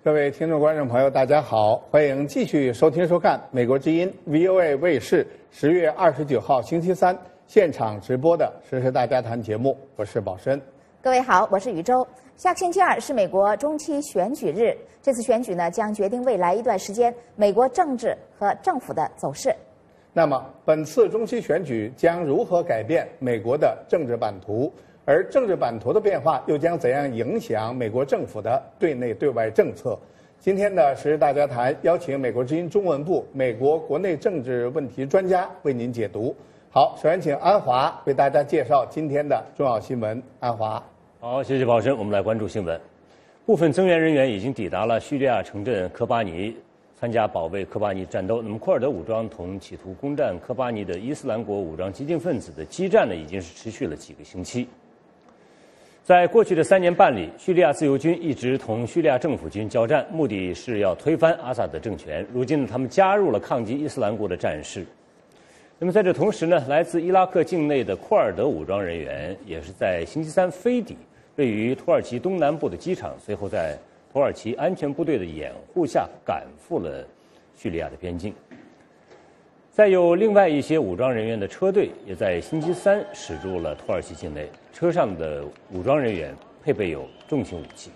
各位听众、观众朋友，大家好，欢迎继续收听收看美国之音 VOA 卫视10月29号星期三现场直播的《时事大家谈》节目，我是宝申。 各位好，我是宇宙。下个星期二是美国中期选举日，这次选举呢将决定未来一段时间美国政治和政府的走势。 那么，本次中期选举将如何改变美国的政治版图？而政治版图的变化又将怎样影响美国政府的对内对外政策？今天的《时事大家谈》邀请美国之音中文部美国国内政治问题专家为您解读。好，首先请安华为大家介绍今天的重要新闻。安华， 好，谢谢宝生。我们来关注新闻。部分增援人员已经抵达了叙利亚城镇科巴尼，参加保卫科巴尼战斗。那么，库尔德武装同企图攻占科巴尼的伊斯兰国武装激进分子的激战呢，已经是持续了几个星期。在过去的3年半里，叙利亚自由军一直同叙利亚政府军交战，目的是要推翻阿萨德政权。如今呢，他们加入了抗击伊斯兰国的战事。那么在这同时呢，来自伊拉克境内的库尔德武装人员也是在星期三飞抵位于土耳其东南部的机场，随后在土耳其安全部队的掩护下赶赴了叙利亚的边境。再有另外一些武装人员的车队也在星期三驶入了土耳其境内，车上的武装人员配备有重型武器。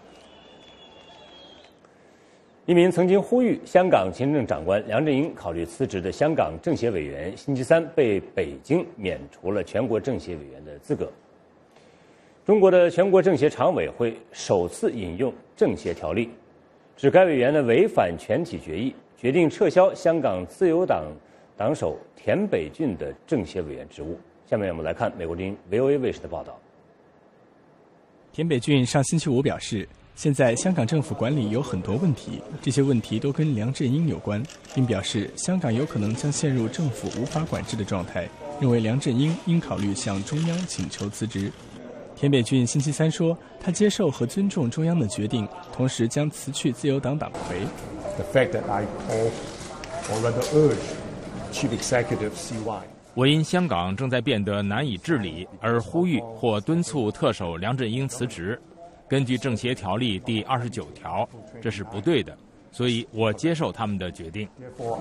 一名曾经呼吁香港行政长官梁振英考虑辞职的香港政协委员，星期三被北京免除了全国政协委员的资格。中国的全国政协常委会首次引用政协条例，指该委员呢违反全体决议，决定撤销香港自由党党首田北俊的政协委员职务。下面我们来看美国之音 VOA 卫视的报道。 田北俊上星期五表示，现在香港政府管理有很多问题，这些问题都跟梁振英有关，并表示香港有可能将陷入政府无法管制的状态，认为梁振英应考虑向中央请求辞职。田北俊星期三说，他接受和尊重中央的决定，同时将辞去自由党党魁。 The fact that I call or rather urge Chief Executive CY 我因香港正在变得难以治理而呼吁或敦促特首梁振英辞职。根据政协条例第29条，这是不对的，所以我接受他们的决定。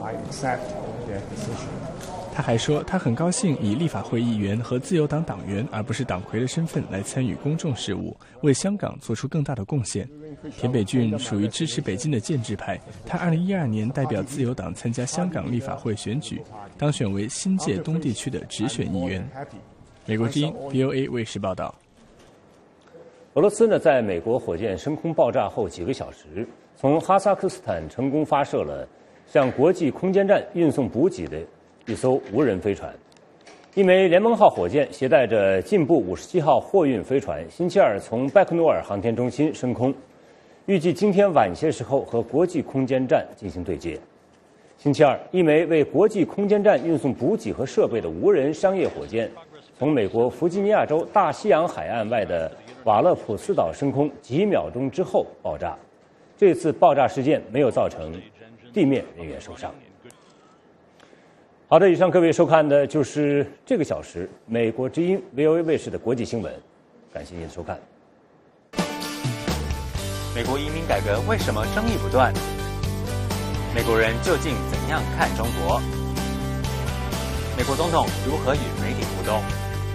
他还说，他很高兴以立法会议员和自由党党员而不是党魁的身份来参与公众事务，为香港做出更大的贡献。田北俊属于支持北京的建制派，他2012年代表自由党参加香港立法会选举，当选为新界东地区的直选议员。美国之音 VOA 卫视报道。 俄罗斯呢，在美国火箭升空爆炸后几个小时，从哈萨克斯坦成功发射了向国际空间站运送补给的一艘无人飞船。一枚联盟号火箭携带着进步57号货运飞船，星期二从拜克努尔航天中心升空，预计今天晚些时候和国际空间站进行对接。星期二，一枚为国际空间站运送补给和设备的无人商业火箭从美国弗吉尼亚州大西洋海岸外的瓦勒普斯岛升空，几秒钟之后爆炸。这次爆炸事件没有造成地面人员受伤。好的，以上各位收看的就是这个小时美国之音 VOA 卫视的国际新闻，感谢您的收看。 美国移民改革为什么争议不断？美国人究竟怎样看中国？美国总统如何与媒体互动？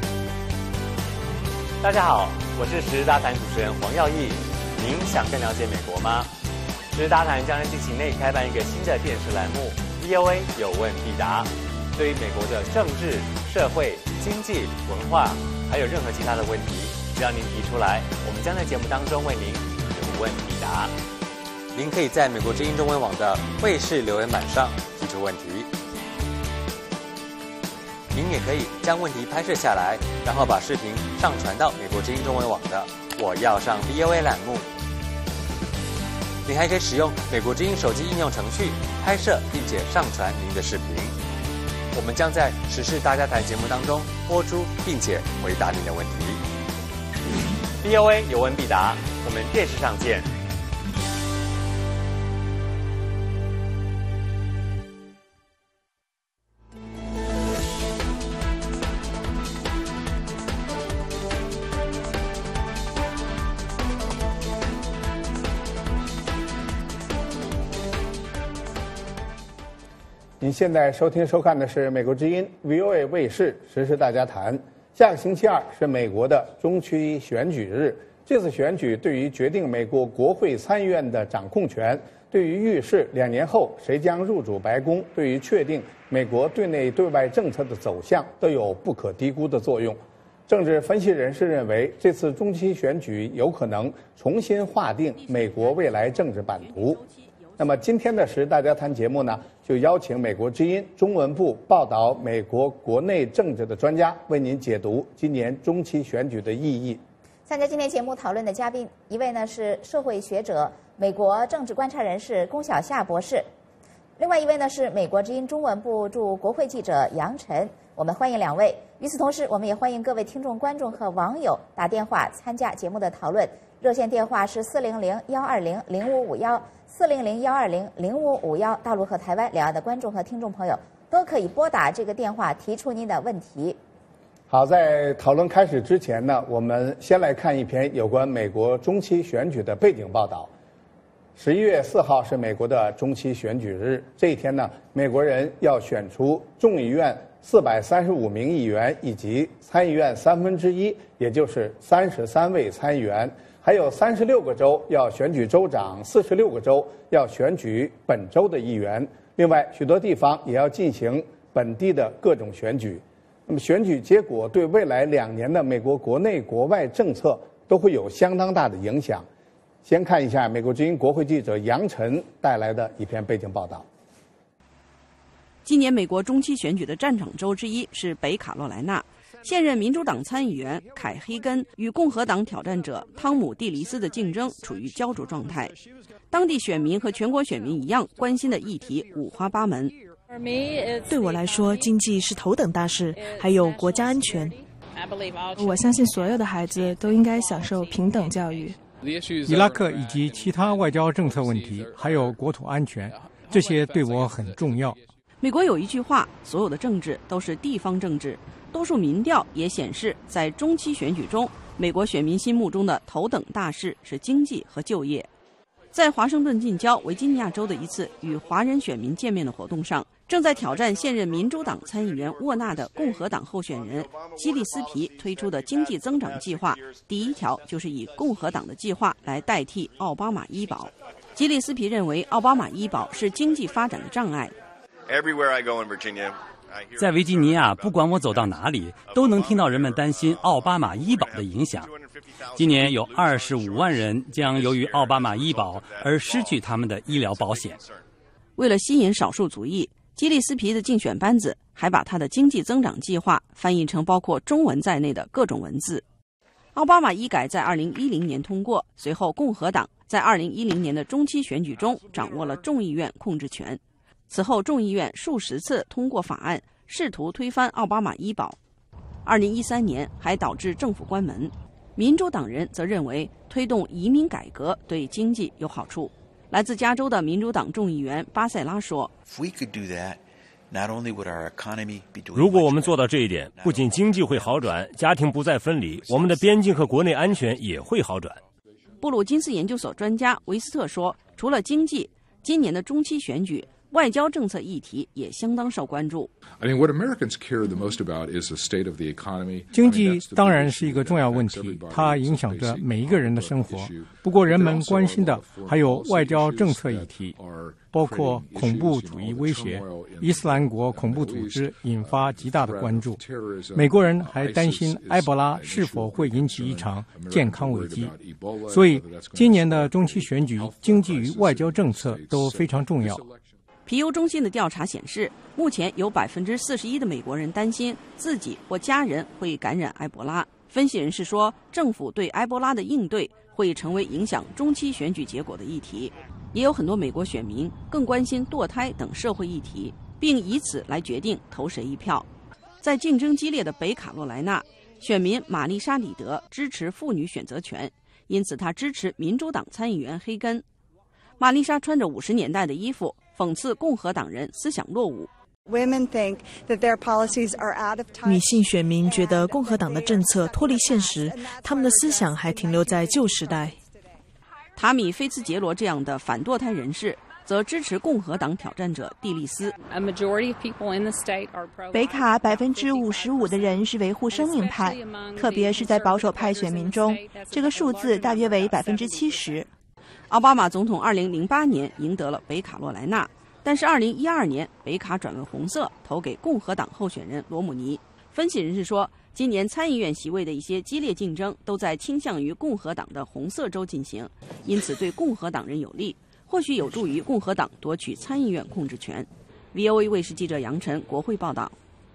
大家好，我是时事大谈主持人黄耀义。您想更了解美国吗？时事大谈将在近期内开办一个新的电视栏目 VOA 有问必答。对于美国的政治、社会、经济、文化，还有任何其他的问题，只要您提出来，我们将在节目当中为您有问必答。您可以在美国之音中文网的卫视留言板上提出问题。您也可以将问题拍摄下来，然后把视频上传到美国之音中文网的我要上 VOA 栏目。您还可以使用美国之音手机应用程序拍摄并且上传您的视频。我们将在时事大家谈节目当中播出，并且回答您的问题。VOA 有问必答，我们电视上见。 您现在收听收看的是美国之音 VOA 卫视时事大家谈。下个星期二是美国的中期选举日，这次选举对于决定美国国会参议院的掌控权，对于预示2年后谁将入主白宫，对于确定美国对内对外政策的走向都有不可低估的作用。政治分析人士认为，这次中期选举有可能重新划定美国未来政治版图。那么今天的时事大家谈节目呢，就邀请美国之音中文部报道美国国内政治的专家，为您解读今年中期选举的意义。 参加今天节目讨论的嘉宾，一位呢是社会学者、美国政治观察人士龚晓夏博士，另外一位呢是美国之音中文部驻国会记者杨晨。我们欢迎两位。与此同时，我们也欢迎各位听众、观众和网友打电话参加节目的讨论。热线电话是400-120-0551，400-120-0551。大陆和台湾两岸的观众和听众朋友都可以拨打这个电话提出您的问题。 好，在讨论开始之前呢，我们先来看一篇有关美国中期选举的背景报道。11月4号是美国的中期选举日，这一天呢，美国人要选出众议院435名议员以及参议院1/3，也就是33位参议员。还有36个州要选举州长，46个州要选举本州的议员。另外，许多地方也要进行本地的各种选举。那么，选举结果对未来2年的美国国内国外政策都会有相当大的影响。先看一下美国之音国会记者杨晨带来的一篇背景报道。 今年美国中期选举的战场州之一是北卡罗来纳。现任民主党参议员凯·黑根与共和党挑战者汤姆·蒂黎斯的竞争处于焦灼状态。当地选民和全国选民一样关心的议题五花八门。 对我来说，经济是头等大事，还有国家安全。 我相信所有的孩子都应该享受平等教育。 伊拉克以及其他外交政策问题，还有国土安全，这些对我很重要。 美国有一句话，所有的政治都是地方政治。多数民调也显示，在中期选举中，美国选民心目中的头等大事是经济和就业。在华盛顿近郊维吉尼亚州的一次与华人选民见面的活动上，正在挑战现任民主党参议员沃纳的共和党候选人基利斯皮推出的经济增长计划，第一条就是以共和党的计划来代替奥巴马医保。基利斯皮认为，奥巴马医保是经济发展的障碍。 在维吉尼亚，不管我走到哪里，都能听到人们担心奥巴马医保的影响。今年有25万人将由于奥巴马医保而失去他们的医疗保险。 为了吸引少数族裔，基利斯皮的竞选班子还把他的经济增长计划翻译成包括中文在内的各种文字。奥巴马医改在2010年通过，随后共和党在2010年的中期选举中掌握了众议院控制权。此后，众议院数十次通过法案，试图推翻奥巴马医保。2013年还导致政府关门。民主党人则认为推动移民改革对经济有好处。来自加州的民主党众议员巴塞拉说：“ 如果我们做到这一点，不仅经济会好转，家庭不再分离，我们的边境和国内安全也会好转。” 布鲁金斯研究所专家维斯特说：“除了经济，今年的中期选举，外交政策议题也相当受关注。 经济当然是一个重要问题，它影响着每一个人的生活。不过，人们关心的还有外交政策议题，包括恐怖主义威胁、伊斯兰国恐怖组织引发极大的关注。美国人还担心埃博拉是否会引起一场健康危机。所以，今年的中期选举，经济与外交政策都非常重要。 皮尤中心的调查显示，目前有41%的美国人担心自己或家人会感染埃博拉。分析人士说，政府对埃博拉的应对会成为影响中期选举结果的议题。也有很多美国选民更关心堕胎等社会议题，并以此来决定投谁一票。在竞争激烈的北卡罗来纳，选民玛丽莎·里德支持妇女选择权，因此她支持民主党参议员黑根。玛丽莎穿着50年代的衣服，讽刺共和党人思想落伍。 女性选民觉得共和党的政策脱离现实，他们的思想还停留在旧时代。 塔米·菲茨杰罗这样的反堕胎人士则支持共和党挑战者蒂利斯。 北卡55%的人是维护生命派，特别是在保守派选民中，这个数字大约为70%。 奥巴马总统2008年赢得了北卡罗来纳，但是2012年北卡转为红色，投给共和党候选人罗姆尼。分析人士说，今年参议院席位的一些激烈竞争都在倾向于共和党的红色州进行，因此对共和党人有利，或许有助于共和党夺取参议院控制权。VOA 卫视记者杨晨国会报道。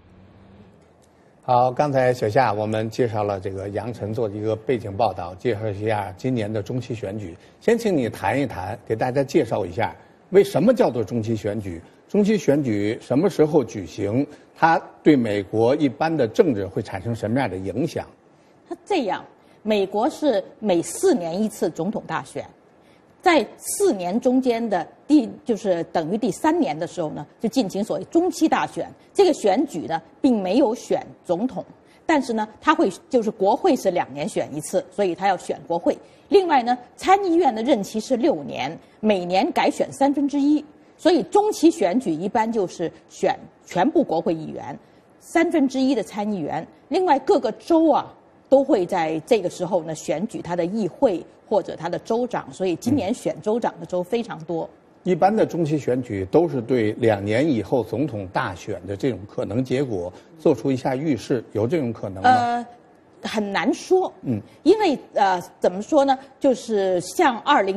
好，刚才小夏我们介绍了这个杨晨做的一个背景报道，介绍一下今年的中期选举。先请你谈一谈，给大家介绍一下为什么叫做中期选举？中期选举什么时候举行？它对美国一般的政治会产生什么样的影响？ 它这样，美国是每4年一次总统大选，在4年中间的就是等于第3年的时候呢，就进行所谓中期大选。这个选举呢，并没有选总统，但是呢，它会就是国会是2年选一次，所以它要选国会。另外呢，参议院的任期是6年，每年改选1/3。所以中期选举一般就是选全部国会议员，1/3的参议员。另外各个州啊都会在这个时候呢选举他的议会或者他的州长，所以今年选州长的州非常多。 一般的中期选举都是对2年以后总统大选的这种可能结果做出一下预示，有这种可能吗？ 很难说，因为怎么说呢？就是像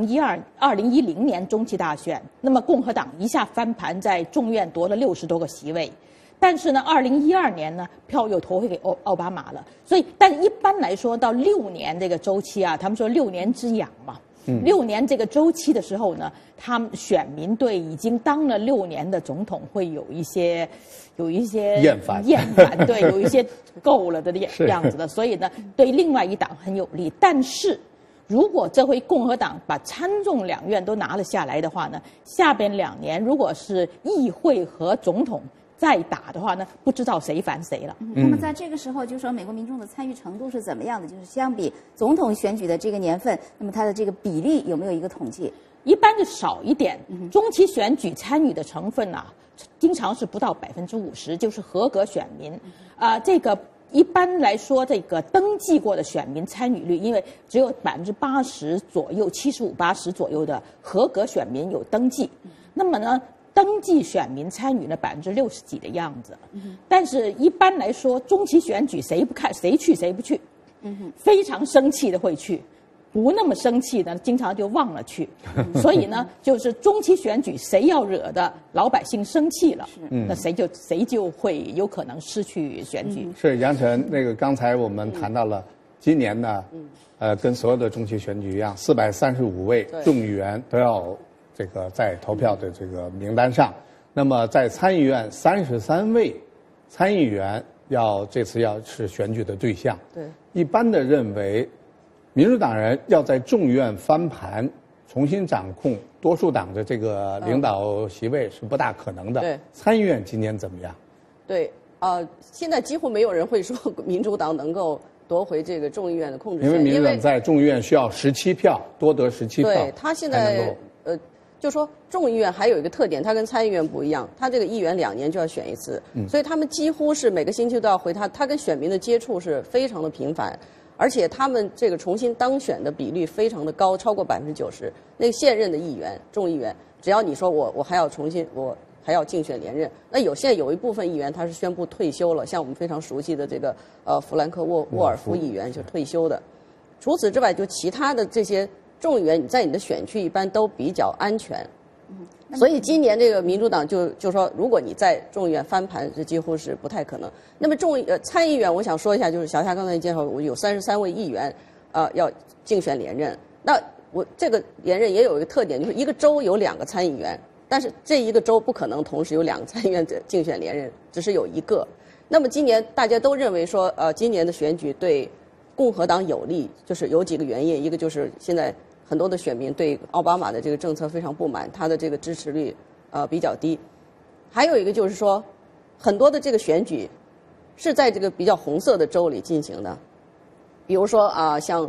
2010年中期大选，那么共和党一下翻盘，在众院夺了60多个席位，但是呢，2012年呢，票又投回给奥巴马了。所以，但一般来说，到6年这个周期啊，他们说6年之痒嘛。6年这个周期的时候呢，他们选民对已经当了6年的总统会有一些厌烦， 对，有一些够了的样子的，所以呢，对另外一党很有利。但是，如果这回共和党把参众两院都拿了下来的话呢，下边2年如果是议会和总统再打的话呢，不知道谁烦谁了。 那么在这个时候，就说美国民众的参与程度是怎么样的？就是相比总统选举的这个年份，那么它的这个比例有没有一个统计？ 一般就少一点。中期选举参与的成分啊，经常是不到50%，就是合格选民。这个一般来说，这个登记过的选民参与率，因为只有80%左右，75、80%左右的合格选民有登记。那么呢，登记选民参与了60%几的样子，但是一般来说，中期选举谁不看谁去谁不去，非常生气的会去，不那么生气的经常就忘了去，所以呢，就是中期选举谁要惹的老百姓生气了，那谁就会有可能失去选举。 是杨晨，那个刚才我们谈到了今年呢，跟所有的中期选举一样，435位众议员都要这个在投票的这个名单上，那么在参议院33位参议员这次要是选举的对象。 对， 一般的认为，民主党人要在众议院翻盘，重新掌控多数党的这个领导席位是不大可能的。 对， 参议院今年怎么样？ 对，现在几乎没有人会说民主党能够夺回这个众议院的控制权， 因为民主党在众议院需要17票，多得17票。 对，他现在就说众议院还有一个特点，它跟参议院不一样，它这个议员2年就要选一次，所以他们几乎是每个星期都要回他跟选民的接触是非常的频繁，而且他们这个重新当选的比率非常的高，超过90%。那个现任的议员、众议员，只要你说我还要重新，我还要竞选连任，那现在有一部分议员他是宣布退休了，像我们非常熟悉的这个弗兰克沃尔夫议员就退休的。除此之外，就其他的这些众议员，你在你的选区一般都比较安全，所以今年这个民主党就说，如果你在众议院翻盘，这几乎是不太可能。那么参议员，我想说一下，就是小夏刚才介绍，我有33位议员，要竞选连任。那我这个连任也有一个特点，就是一个州有2个参议员，但是这一个州不可能同时有2个参议员竞选连任，只是有一个。那么今年大家都认为说，今年的选举对共和党有利，就是有几个原因，一个就是现在很多的选民对奥巴马的这个政策非常不满，他的这个支持率比较低。还有一个就是说，很多的这个选举是在这个比较红色的州里进行的，比如说像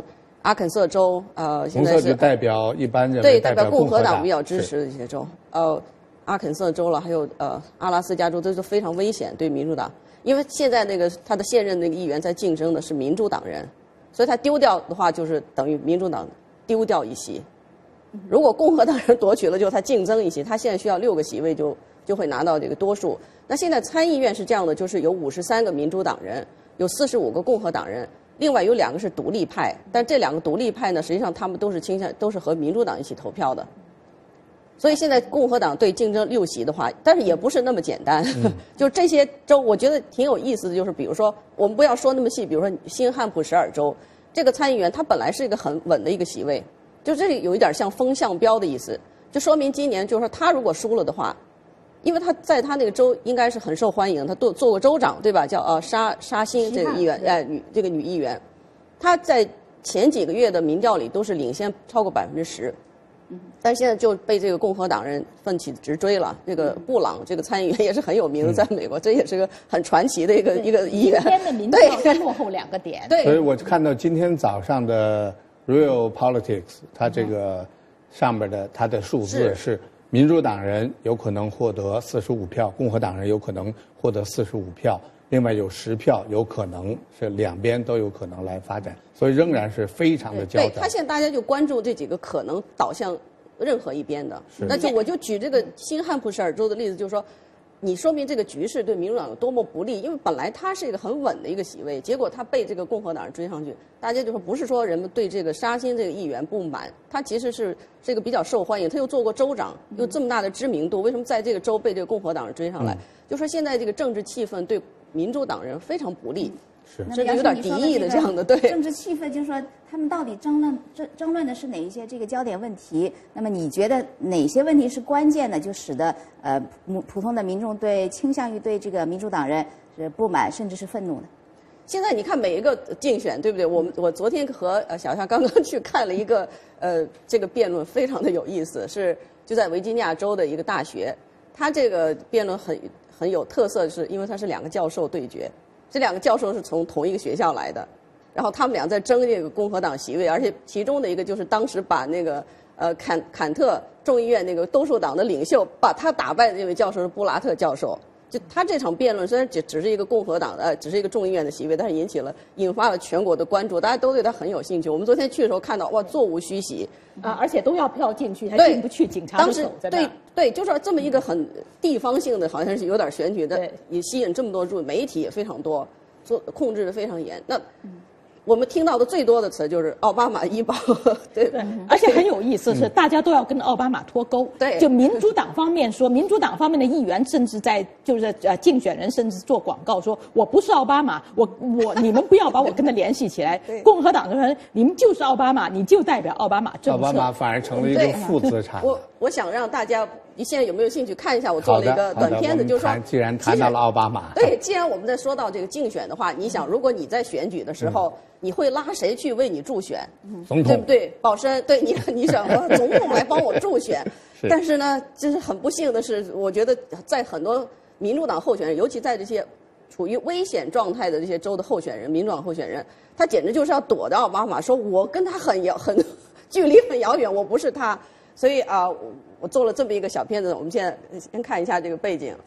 阿肯色州，现在是红色就代表一般人对，代表共和党党比较支持的一些州，阿肯色州了，还有阿拉斯加州，这都非常危险对民主党，因为现在那个他的现任那个议员在竞争的是民主党人，所以他丢掉的话就是等于民主党丢掉一席。如果共和党人夺取了，就他竞争一席，他现在需要6个席位就会拿到这个多数。那现在参议院是这样的，就是有53个民主党人，有45个共和党人，另外有2个是独立派，但这2个独立派呢，实际上他们都是和民主党一起投票的。所以现在共和党对竞争6席的话，但是也不是那么简单。就这些州，我觉得挺有意思的，就是比如说，我们不要说那么细，比如说新罕布什尔州这个参议员，他本来是一个很稳的一个席位，就这里有一点像风向标的意思，就说明今年就是说他如果输了的话，因为他在他那个州应该是很受欢迎，他做过州长对吧？叫沙欣这个议员，女议员，她在前几个月的民调里都是领先超过10%。但现在就被这个共和党人奋起直追了。这个布朗这个参议员也是很有名的，在美国，这也是个很传奇的一个议员。 今天的民调是落后2个点。 对，所以我看到今天早上的 Real Politics， 它这个上面的它的数字是民主党人有可能获得45票，共和党人有可能获得45票，另外有10票有可能是两边都有可能来发展，所以仍然是非常的焦灼。 对，他现在大家就关注这几个可能导向任何一边的。那就我就举这个新罕布什尔州的例子，就是说，你说明这个局势对民主党有多么不利，因为本来他是一个很稳的一个席位，结果他被这个共和党人追上去，大家就说不是说人们对这个沙欣这个议员不满，他其实是这个比较受欢迎，他又做过州长，有这么大的知名度，为什么在这个州被这个共和党人追上来？就说现在这个政治气氛对民主党人非常不利。甚至有点敌意的这样的，对政治气氛，就是说他们到底争论的是哪一些这个焦点问题？那么你觉得哪些问题是关键的，就使得普通的民众倾向于对这个民主党人是不满甚至是愤怒呢？ 现在你看每一个竞选，对不对？我昨天和小夏刚刚去看了一个这个辩论，非常的有意思，就在维吉尼亚州的一个大学，他这个辩论很有特色，是因为他是2个教授对决。这2个教授是从同一个学校来的，然后他们俩在争这个共和党席位，而且其中的一个就是当时把那个坎特众议院那个多数党的领袖把他打败的这位教授是布拉特教授。就他这场辩论虽然只是一个共和党只是一个众议院的席位，但是引发了全国的关注，大家都对他很有兴趣。我们昨天去的时候看到，哇，座无虚席而且都要票进去，还进不去，警察当时对，就是这么一个很地方性的，好像是有点选举的，也吸引这么多注意，媒体也非常多，控制的非常严。那我们听到的最多的词就是奥巴马医保，对， 而且很有意思是，大家都要跟奥巴马脱钩。 对， 就民主党方面说，民主党方面的议员甚至竞选人甚至做广告说，我不是奥巴马，你们不要把我跟他联系起来。共和党的人，你们就是奥巴马，你就代表奥巴马政策。 奥巴马反而成了一个负资产。 我想让大家，你现在有没有兴趣看一下？我做了一个短片子，就是说， 既然谈到了奥巴马， 对，既然我们在说到这个竞选的话，你想，如果你在选举的时候，你会拉谁去为你助选？ 总统， 对不对？保身，对你想说总统来帮我助选，但是呢，就是很不幸的是，我觉得在很多民主党候选人，尤其在这些处于危险状态的这些州的候选人，民主党候选人，他简直就是要躲着奥巴马，说我跟他很距离很遥远，我不是他。所以我做了这么一个小片子，我们现在先看一下这个背景。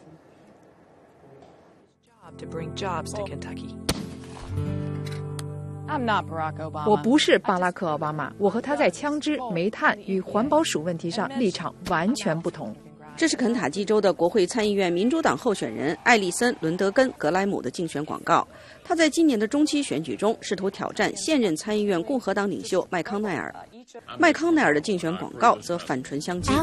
我不是巴拉克·奥巴马，我和他在枪支、煤炭与环保署问题上立场完全不同。 这是肯塔基州的国会参议院民主党候选人艾利森·伦德根·格莱姆的竞选广告。他在今年的中期选举中试图挑战现任参议院共和党领袖麦康奈尔。麦康奈尔的竞选广告则反唇相讥。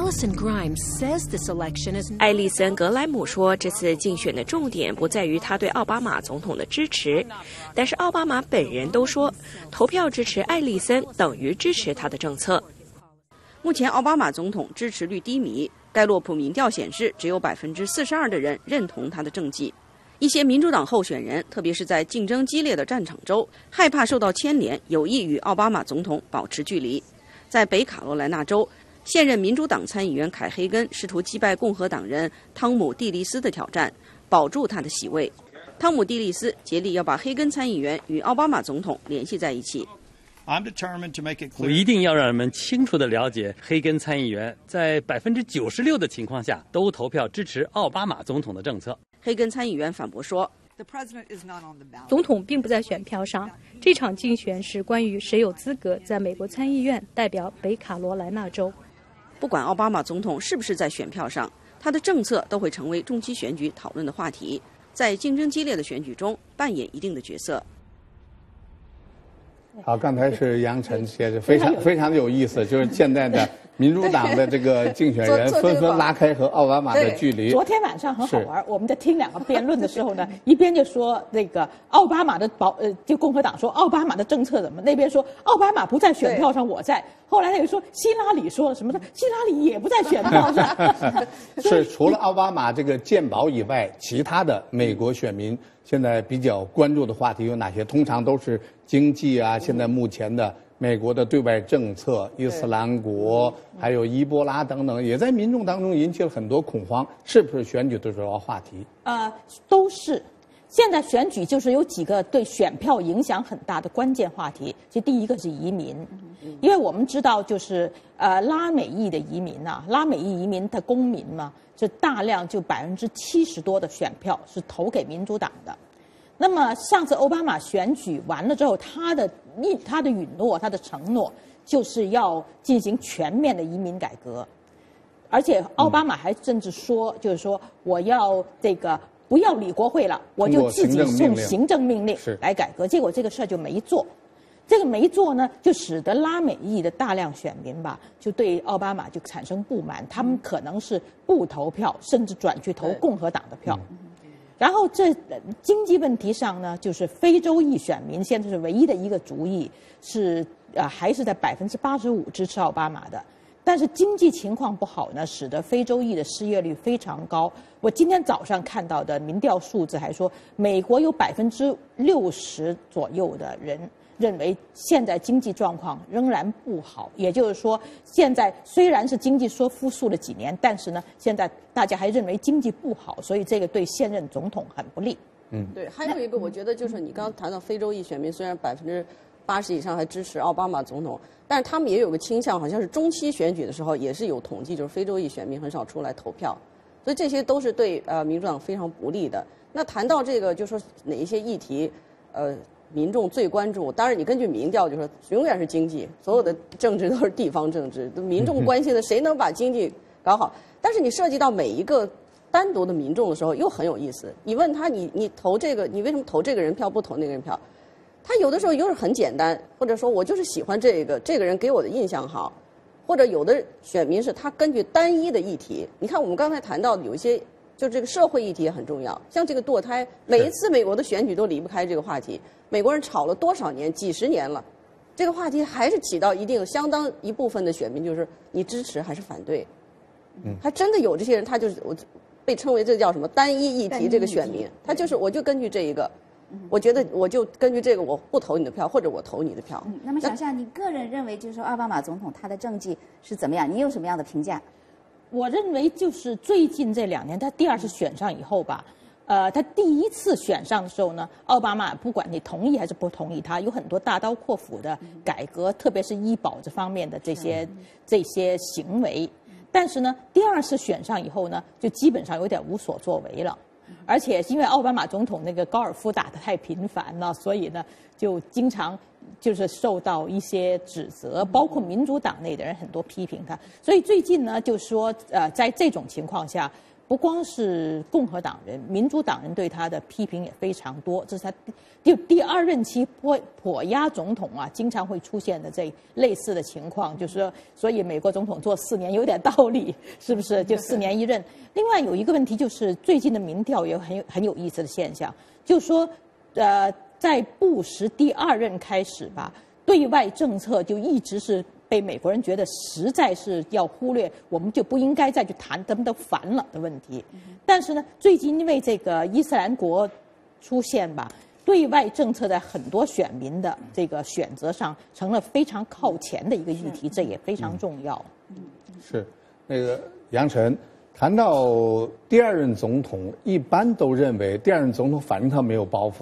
艾利森·格莱姆说，这次竞选的重点不在于他对奥巴马总统的支持，但是奥巴马本人都说，投票支持艾利森等于支持他的政策。 目前奥巴马总统支持率低迷，盖洛普民调显示只有42%的人认同他的政绩。一些民主党候选人，特别是在竞争激烈的战场州，害怕受到牵连，有意与奥巴马总统保持距离。在北卡罗来纳州，现任民主党参议员凯黑根试图击败共和党人汤姆·蒂利斯的挑战，保住他的席位。汤姆·蒂利斯竭力要把黑根参议员与奥巴马总统联系在一起。 我一定要让人们清楚地了解，黑根参议员在96%的情况下都投票支持奥巴马总统的政策。 黑根参议员反驳说， 总统并不在选票上，这场竞选是关于谁有资格在美国参议院代表北卡罗来纳州。 不管奥巴马总统是不是在选票上，他的政策都会成为中期选举讨论的话题，在竞争激烈的选举中扮演一定的角色。 好，刚才是杨晨写的，非常的有意思，就是现在的民主党的这个竞选人纷纷拉开和奥巴马的距离。 昨天晚上很好玩，我们在听两个辩论的时候呢，一边就说那个奥巴马的就共和党说奥巴马的政策怎么，那边说奥巴马不在选票上，我在。后来又说希拉里说了什么呢？希拉里也不在选票上。 是除了奥巴马这个健保以外，其他的美国选民现在比较关注的话题有哪些？通常都是经济啊，现在目前的美国的对外政策、伊斯兰国，还有伊波拉等等，也在民众当中引起了很多恐慌，是不是选举的主要话题？ 都是。现在选举就是有几个对选票影响很大的关键话题。其实第一个是移民，因为我们知道就是拉美裔的移民啊，拉美裔移民的公民嘛，是大量就70%多的选票是投给民主党的。那么上次奥巴马选举完了之后，他的允诺、他的承诺就是要进行全面的移民改革，而且奥巴马还甚至说，就是说我要这个不要理国会了，我就自己送行政命令来改革。结果这个事儿就没做，这个没做呢，就使得拉美裔的大量选民吧，就对奥巴马就产生不满，他们可能是不投票，甚至转去投共和党的票。然后这经济问题上呢，就是非洲裔选民现在是唯一的一个族裔是还是在85%支持奥巴马的，但是经济情况不好呢，使得非洲裔的失业率非常高。我今天早上看到的民调数字还说，美国有60%左右的人认为现在经济状况仍然不好，也就是说，现在虽然是经济说复苏了几年，但是呢，现在大家还认为经济不好，所以这个对现任总统很不利。 对，还有一个我觉得就是你刚刚谈到非洲裔选民，虽然80%以上还支持奥巴马总统，但是他们也有个倾向，好像是中期选举的时候也是有统计，就是非洲裔选民很少出来投票，所以这些都是对民主党非常不利的。那谈到这个，就说哪一些议题，民众最关注，当然你根据民调就说永远是经济，所有的政治都是地方政治，民众关心的谁能把经济搞好。但是你涉及到每一个单独的民众的时候，又很有意思。你问他，你投这个，你为什么投这个人票不投那个人票？他有的时候又是很简单，或者说我就是喜欢这个人给我的印象好，或者有的选民是他根据单一的议题。你看我们刚才谈到的有一些，就这个社会议题也很重要，像这个堕胎，每一次美国的选举都离不开这个话题。美国人吵了多少年，几十年了，这个话题还是起到一定相当一部分的选民，就是你支持还是反对。还真的有这些人，他就是我被称为这叫什么单一议题这个选民，他就是我就根据这一个，我觉得我就根据这个我不投你的票，或者我投你的票。 那么小夏，你个人认为就是说奥巴马总统他的政绩是怎么样？你有什么样的评价？ 我认为就是最近这2年，他第2次选上以后吧。他第1次选上的时候呢，奥巴马不管你同意还是不同意，他有很多大刀阔斧的改革，特别是医保这方面的这些行为。但是呢，第2次选上以后呢，就基本上有点无所作为了。而且因为奥巴马总统那个高尔夫打得太频繁了，所以呢，就经常就是受到一些指责，包括民主党内的人很多批评他。所以最近呢，就说在这种情况下。不光是共和党人，民主党人对他的批评也非常多。这是他第2任期跛压总统啊，经常会出现的这类似的情况。就是说，所以美国总统做4年有点道理，是不是？就4年1任。另外有一个问题就是最近的民调也很有意思的现象，就是说，在布什第2任开始吧，对外政策就一直是。被美国人觉得实在是要忽略，我们就不应该再去谈他们都烦了的问题。但是呢，最近因为这个伊斯兰国出现吧，对外政策在很多选民的这个选择上成了非常靠前的一个议题，这也非常重要。 是那个杨晨谈到第2任总统，一般都认为第2任总统反正他没有包袱了，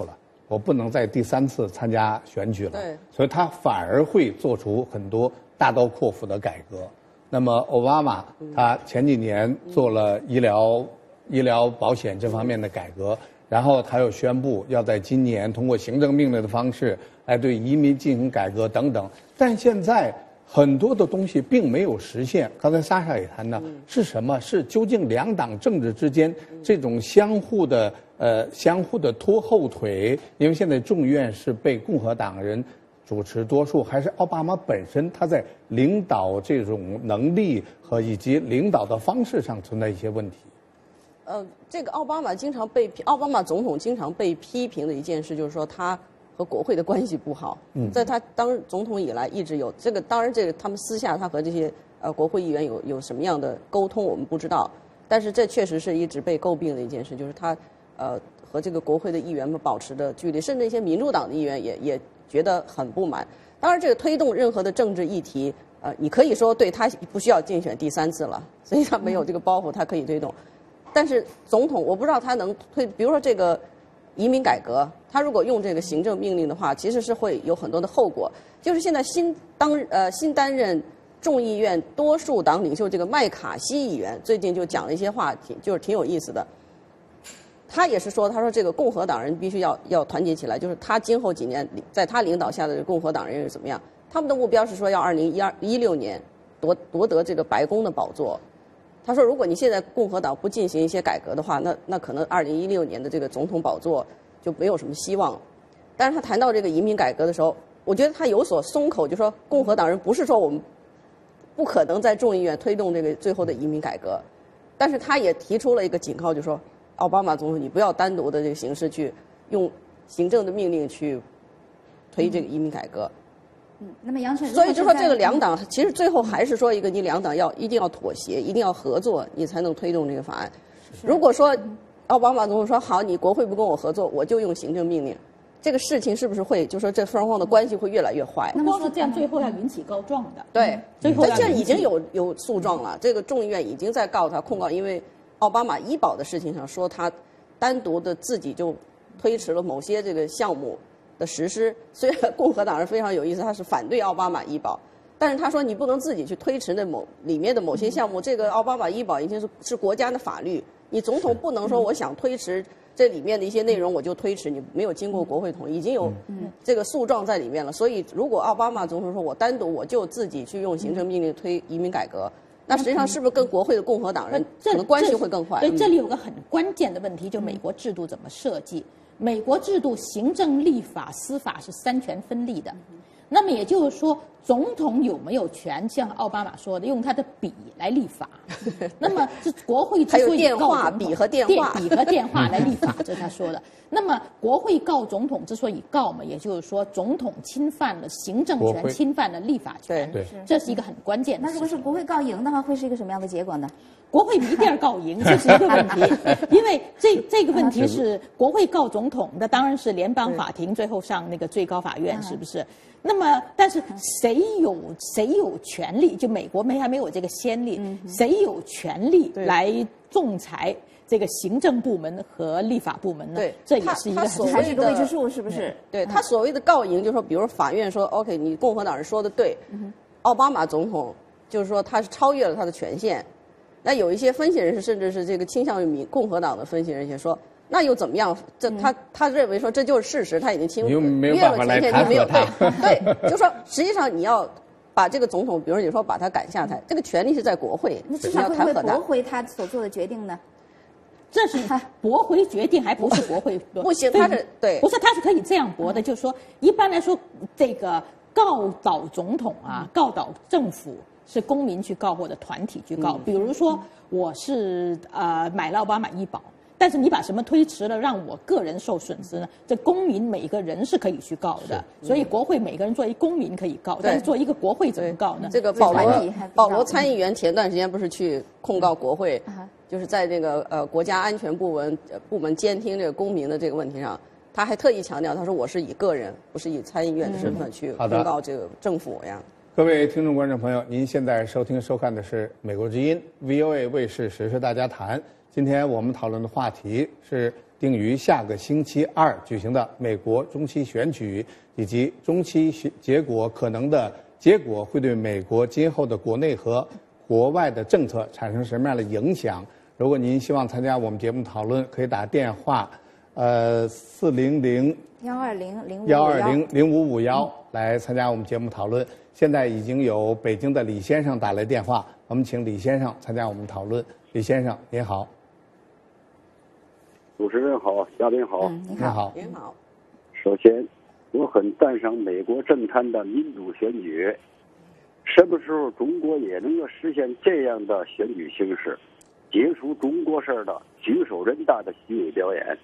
我不能再第3次参加选举了， 对， 所以他反而会做出很多大刀阔斧的改革。那么奥巴马他前几年做了医疗保险这方面的改革，然后他又宣布要在今年通过行政命令的方式来对移民进行改革等等。但现在很多的东西并没有实现。刚才莎莎也谈到，是什么？是究竟两党政治之间这种相互的拖后腿？因为现在众议院是被共和党人主持多数，还是奥巴马本身他在领导这种能力和以及领导的方式上存在一些问题？ 这个奥巴马总统经常被批评的一件事就是说他和国会的关系不好。在他当总统以来一直有这个，当然这个他们私下他和这些国会议员有什么样的沟通我们不知道，但是这确实是一直被诟病的一件事，就是他和这个国会的议员们保持的距离，甚至一些民主党的议员也觉得很不满。当然，这个推动任何的政治议题，你可以说对他不需要竞选第3次了，所以他没有这个包袱，他可以推动。但是总统，我不知道他能推，比如说这个移民改革，他如果用这个行政命令的话，其实是会有很多的后果。就是现在新担任众议院多数党领袖这个麦卡锡议员最近就讲了一些话，就是挺有意思的。他也是说，他说这个共和党人必须要团结起来，就是他今后几年在他领导下的共和党人是怎么样？他们的目标是说要2016年夺得这个白宫的宝座。他说，如果你现在共和党不进行一些改革的话，那可能2016年的这个总统宝座就没有什么希望。但是他谈到这个移民改革的时候，我觉得他有所松口，就说共和党人不是说我们不可能在众议院推动这个最后的移民改革，但是他也提出了一个警告，就说奥巴马总统你不要单独的这个形式去用行政的命令去推这个移民改革。 那么杨晨， 所以就说这个两党其实最后还是说一个，你两党一定要妥协，一定要合作，你才能推动这个法案。如果说奥巴马总统说好，你国会不跟我合作，我就用行政命令，这个事情是不是会就说这双方的关系会越来越坏？ 那么说这样最后要引起告状的。 对， 最后这已经有诉状了，这个众议院已经在告他控告，因为奥巴马医保的事情上说他单独的自己就推迟了某些这个项目的实施。虽然共和党人非常有意思，他是反对奥巴马医保，但是他说你不能自己去推迟那里面的某些项目。这个奥巴马医保已经是国家的法律，你总统不能说我想推迟这里面的一些内容我就推迟，你没有经过国会同意，已经有这个诉状在里面了。所以如果奥巴马总统说我单独我就自己去用行政命令推移民改革，那实际上是不是跟国会的共和党人可能关系会更坏？ 对，这里有个很关键的问题，就美国制度怎么设计。美国制度行政、立法、司法是3权分立的。那么也就是说，总统有没有权像奥巴马说的，用他的笔来立法？那么是国会之所以告总统， 笔和电话来立法，这是他说的。那么国会告总统之所以告嘛，也就是说总统侵犯了行政权，侵犯了立法权，这是一个很关键的。 那如果是国会告赢的话，会是一个什么样的结果呢？ 国会一定告赢，这是一个问题，因为这个问题是国会告总统，那当然是联邦法庭最后上那个最高法院，是不是？那么，但是谁有权利？就美国还没有这个先例，谁有权利来仲裁这个行政部门和立法部门呢？ 对， 这也是一个还是一个未知数，是不是？ 对他所谓的告赢，就是说，比如法院说 OK， 你共和党人说的对，奥巴马总统就是说他是超越了他的权限。那有一些分析人士，甚至是这个倾向于共和党的分析人士说，那又怎么样？他认为说这就是事实，他已经没有办法来弹劾他。 对，就说实际上你要把这个总统，比如你说把他赶下台，这个权利是在国会， 那至少会不会驳回他所做的决定呢？ 这是他驳回决定，还不是国会不行，他是对， 不是他是可以这样驳的，就是说一般来说，这个告倒总统啊，告倒政府。是公民去告或者团体去告，比如说我是买了奥巴马医保，但是你把什么推迟了，让我个人受损失呢？这公民每个人是可以去告的，所以国会每个人作为公民可以告，但是作为一个国会怎么告呢？ 这个保罗参议员前段时间不是去控告国会，就是在这个国家安全部门监听这个公民的这个问题上，他还特意强调，他说我是以个人，不是以参议院的身份去控告这个政府呀。 各位听众观众朋友，您现在收看的是美国之音 VOA 卫视时事大家谈。今天我们讨论的话题是定于下个星期二举行的美国中期选举以及中期结果可能的结果会对美国今后的国内和国外的政策产生什么样的影响？如果您希望参加我们节目讨论，可以打电话400-120-0551来参加我们节目讨论。现在已经有北京的李先生打来电话，我们请李先生参加我们讨论。李先生您好。 主持人好，嘉宾好。 您好。 您好。 首先，我很赞赏美国政坛的民主选举。什么时候中国也能够实现这样的选举形式，结束中国式的举手人大的虚伪表演？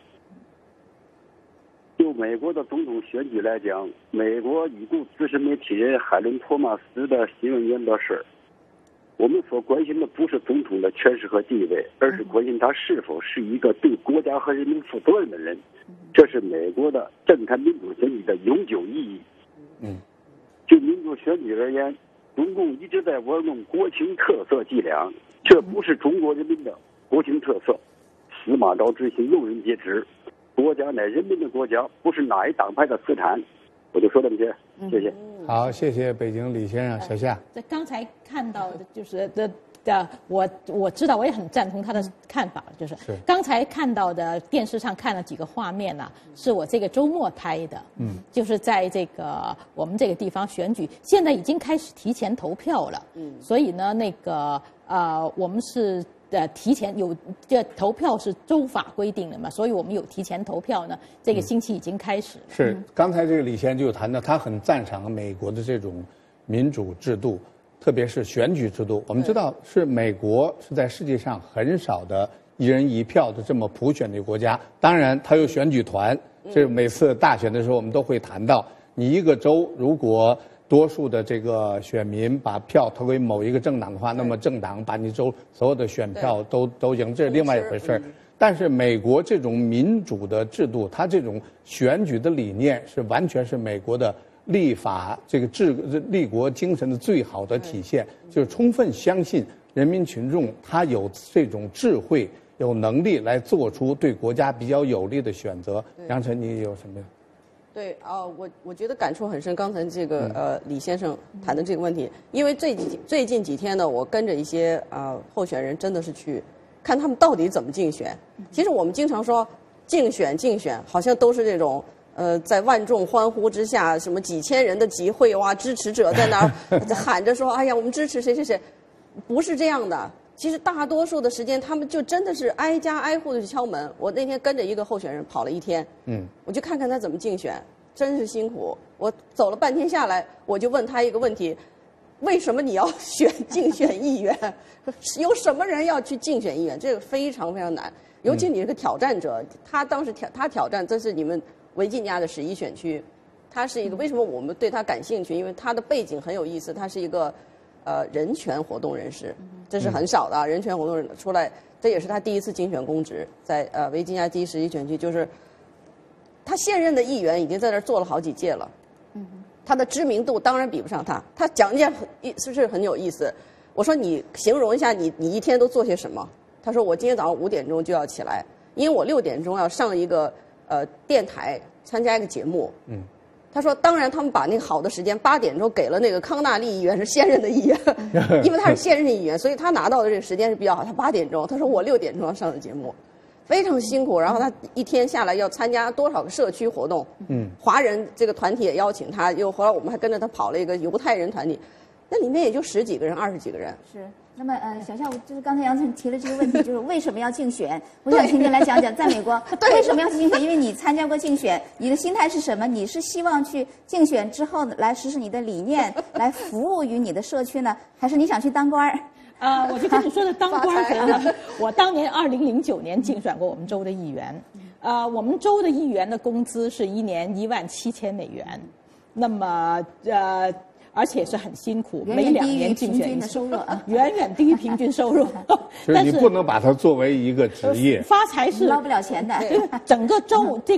就美国的总统选举来讲，美国已故资深媒体人海伦·托马斯的新闻言表示，我们所关心的不是总统的权势和地位，而是关心他是否是一个对国家和人民负责任的人。这是美国的政坛民主选举的永久意义。就民主选举而言，中共一直在玩弄国情特色伎俩，这不是中国人民的国情特色。司马昭之心，路人皆知。国家乃人民的国家，不是哪一党派的私产。我就说这么些，谢谢。 好，谢谢北京李先生。小夏， 这刚才看到的就是我知道，我也很赞同他的看法，就是刚才看到的电视上看了几个画面呢，是我这个周末拍的，就是在这个我们这个地方选举，现在已经开始提前投票了，所以呢，我们是提前有这投票是州法规定的嘛，所以我们有提前投票呢，这个星期已经开始了。 是，刚才这个李先生就谈到，他很赞赏美国的这种民主制度。特别是选举制度，我们知道是美国是在世界上很少的一人一票的这么普选的国家。当然，它有选举团，这每次大选的时候我们都会谈到，你一个州如果多数的这个选民把票投给某一个政党的话，那么政党把你州所有的选票都赢，这是另外一回事。但是美国这种民主的制度，它这种选举的理念是完全是美国的立法这个立国精神的最好的体现，就是充分相信人民群众他有这种智慧、有能力来做出对国家比较有利的选择。杨晨，你有什么？ 对我觉得感触很深。刚才这个李先生谈的这个问题，因为最近几天呢，我跟着一些候选人，真的是去看他们到底怎么竞选。其实我们经常说竞选，好像都是这种。在万众欢呼之下，什么几千人的集会，哇，支持者在那儿喊着说：“哎呀，我们支持谁谁谁。”不是这样的。其实大多数的时间，他们就真的是挨家挨户的去敲门。我那天跟着一个候选人跑了一天，我就看看他怎么竞选，真是辛苦。我走了半天下来，我就问他一个问题：为什么你要竞选议员？有什么人要去竞选议员？这个非常非常难，尤其你这个挑战者，他当时他挑战，这是你们维吉尼亚的11选区，他是一个为什么我们对他感兴趣？因为他的背景很有意思，他是一个人权活动人士，这是很少的人权活动人出来，这也是他第一次竞选公职，在维吉尼亚第11选区，就是他现任的议员已经在那儿做了好几届了，他的知名度当然比不上他。他讲件是很有意思，我说你形容一下你一天都做些什么？他说我今天早上5点钟就要起来，因为我6点钟要上一个电台参加一个节目。他说当然他们把那个好的时间8点钟给了那个康纳利议员，是现任的议员，因为他是现任议员，所以他拿到的这个时间是比较好。他8点钟，他说我6点钟要上的节目，非常辛苦。然后他一天下来要参加多少个社区活动，华人这个团体也邀请他，后来我们还跟着他跑了一个犹太人团体，那里面也就10几个人、20几个人。 是。那么小夏，就是刚才杨晨提了这个问题，就是为什么要竞选？我想请您来讲讲，在美国为什么要竞选？因为你参加过竞选，你的心态是什么？你是希望去竞选之后来实施你的理念，来服务于你的社区呢，还是你想去当官儿？ 我就跟你说的当官儿。我当年2009年竞选过我们州的议员，我们州的议员的工资是1年17000美元，那么而且是很辛苦，每2年竞选一次，远远低于平均收入。 所以你不能把它作为一个职业。 发财是捞不了钱的。 整个州这个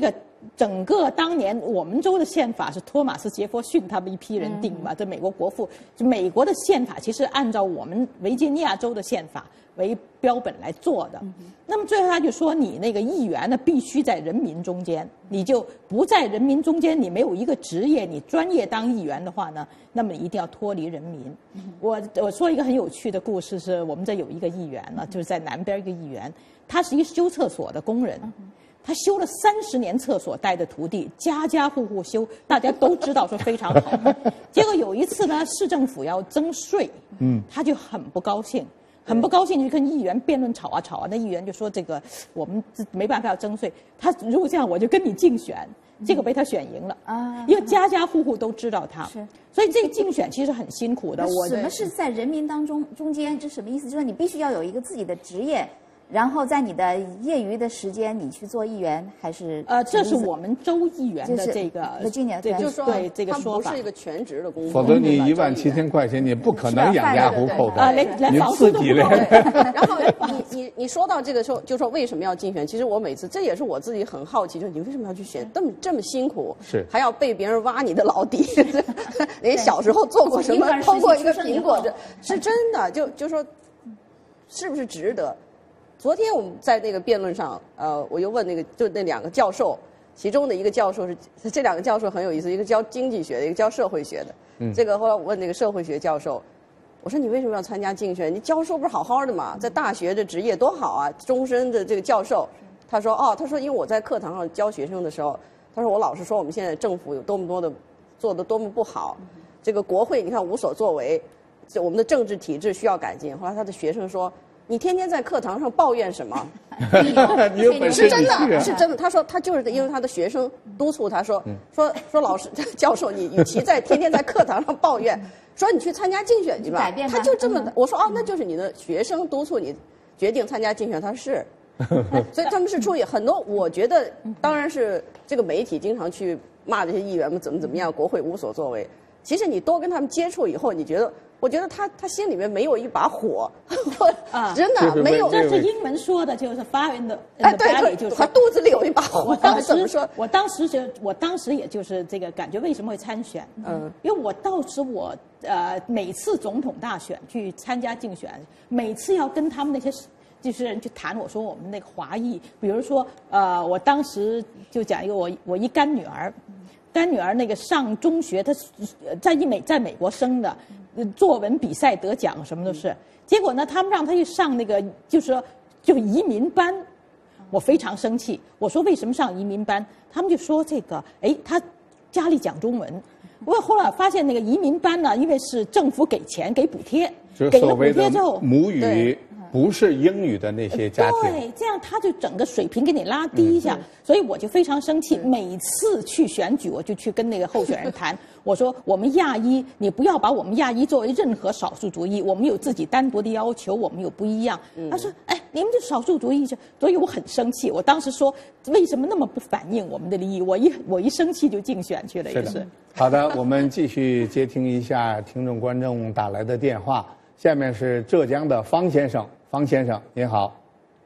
整个当年我们州的宪法是托马斯·杰弗逊他们一批人定嘛，这美国国父，就美国的宪法其实按照我们维吉尼亚州的宪法为标本来做的。那么最后他就说，你那个议员呢必须在人民中间，你就不在人民中间，你没有一个职业，你专业当议员的话呢，那么你一定要脱离人民。我说一个很有趣的故事，是我们这有一个议员呢，就是在南边一个议员，他是一个修厕所的工人。他修了30年厕所，带着徒弟，家家户户修，大家都知道说非常好。结果有一次呢，市政府要征税，他就很不高兴，很不高兴，就跟议员辩论吵啊，那议员就说这个我们没办法要征税，他如果这样我就跟你竞选，结果被他选赢了啊，因为家家户户都知道他，所以这个竞选其实很辛苦的。 什么是在人民中间？这什么意思？就是你必须要有一个自己的职业。然后在你的业余的时间，你去做议员还是？ 这是我们州议员的这个， 对，就是说对这个说法， 不是一个全职的工作。 否则你17000块钱，你不可能养家糊口的，你自己连。然后你说到这个时候，就说为什么要竞选？其实我每次这也是我自己很好奇，就是你为什么要去选？这么辛苦， 是还要被别人挖你的老底。你小时候做过什么？偷过一个苹果，是真的。就说是不是值得？昨天我们在那个辩论上，我又问就那2个教授，其中的一个教授是这2个教授很有意思，一个教经济学的，一个教社会学的。这个后来我问那个社会学教授，我说你为什么要参加竞选？你教授不是好好的嘛，在大学的职业多好啊，终身的这个教授。他说因为我在课堂上教学生的时候，他说我老师说我们现在政府有多么多的做得多么不好，这个国会你看无所作为，我们的政治体制需要改进。后来他的学生说。你天天在课堂上抱怨什么？是真的，是真的。他说他就是因为他的学生督促他说老师教授，你与其天天在课堂上抱怨，说你去参加竞选去吧。他就这么，我说那就是你的学生督促你决定参加竞选。他说是，所以他们是出于很多。我觉得当然是这个媒体经常去骂这些议员们怎么样，国会无所作为。其实你多跟他们接触以后，我觉得他心里面没有一把火，真的没有。 这是英文说的，就是 fire in the belly，就是他肚子里有一把火。 我当时也就是这个感觉，为什么会参选？因为我当时每次总统大选去参加竞选，每次要跟他们那些就是人去谈，我说我们那个华裔，比如说我当时就讲一个我一干女儿。干女儿那个上中学，她在美国生的，作文比赛得奖什么都是。结果呢，他们让她去上那个就移民班，我非常生气。我说为什么上移民班？他们就说这个，她家里讲中文。我后来发现那个移民班呢，因为是政府给钱给补贴，给了补贴之后， 母语不是英语的那些家庭， 对，这样他就整个水平给你拉低一下，所以我就非常生气。每次去选举，我就去跟那个候选人谈，我说我们亚裔，你不要把我们亚裔作为任何少数族裔，我们有自己单独的要求，我们有不一样。他说，你们这少数族裔，所以我很生气。我当时说，为什么那么不反映我们的利益？我一生气就竞选去了，也是。 好的，我们继续接听一下听众观众打来的电话。下面是浙江的方先生，方先生您好。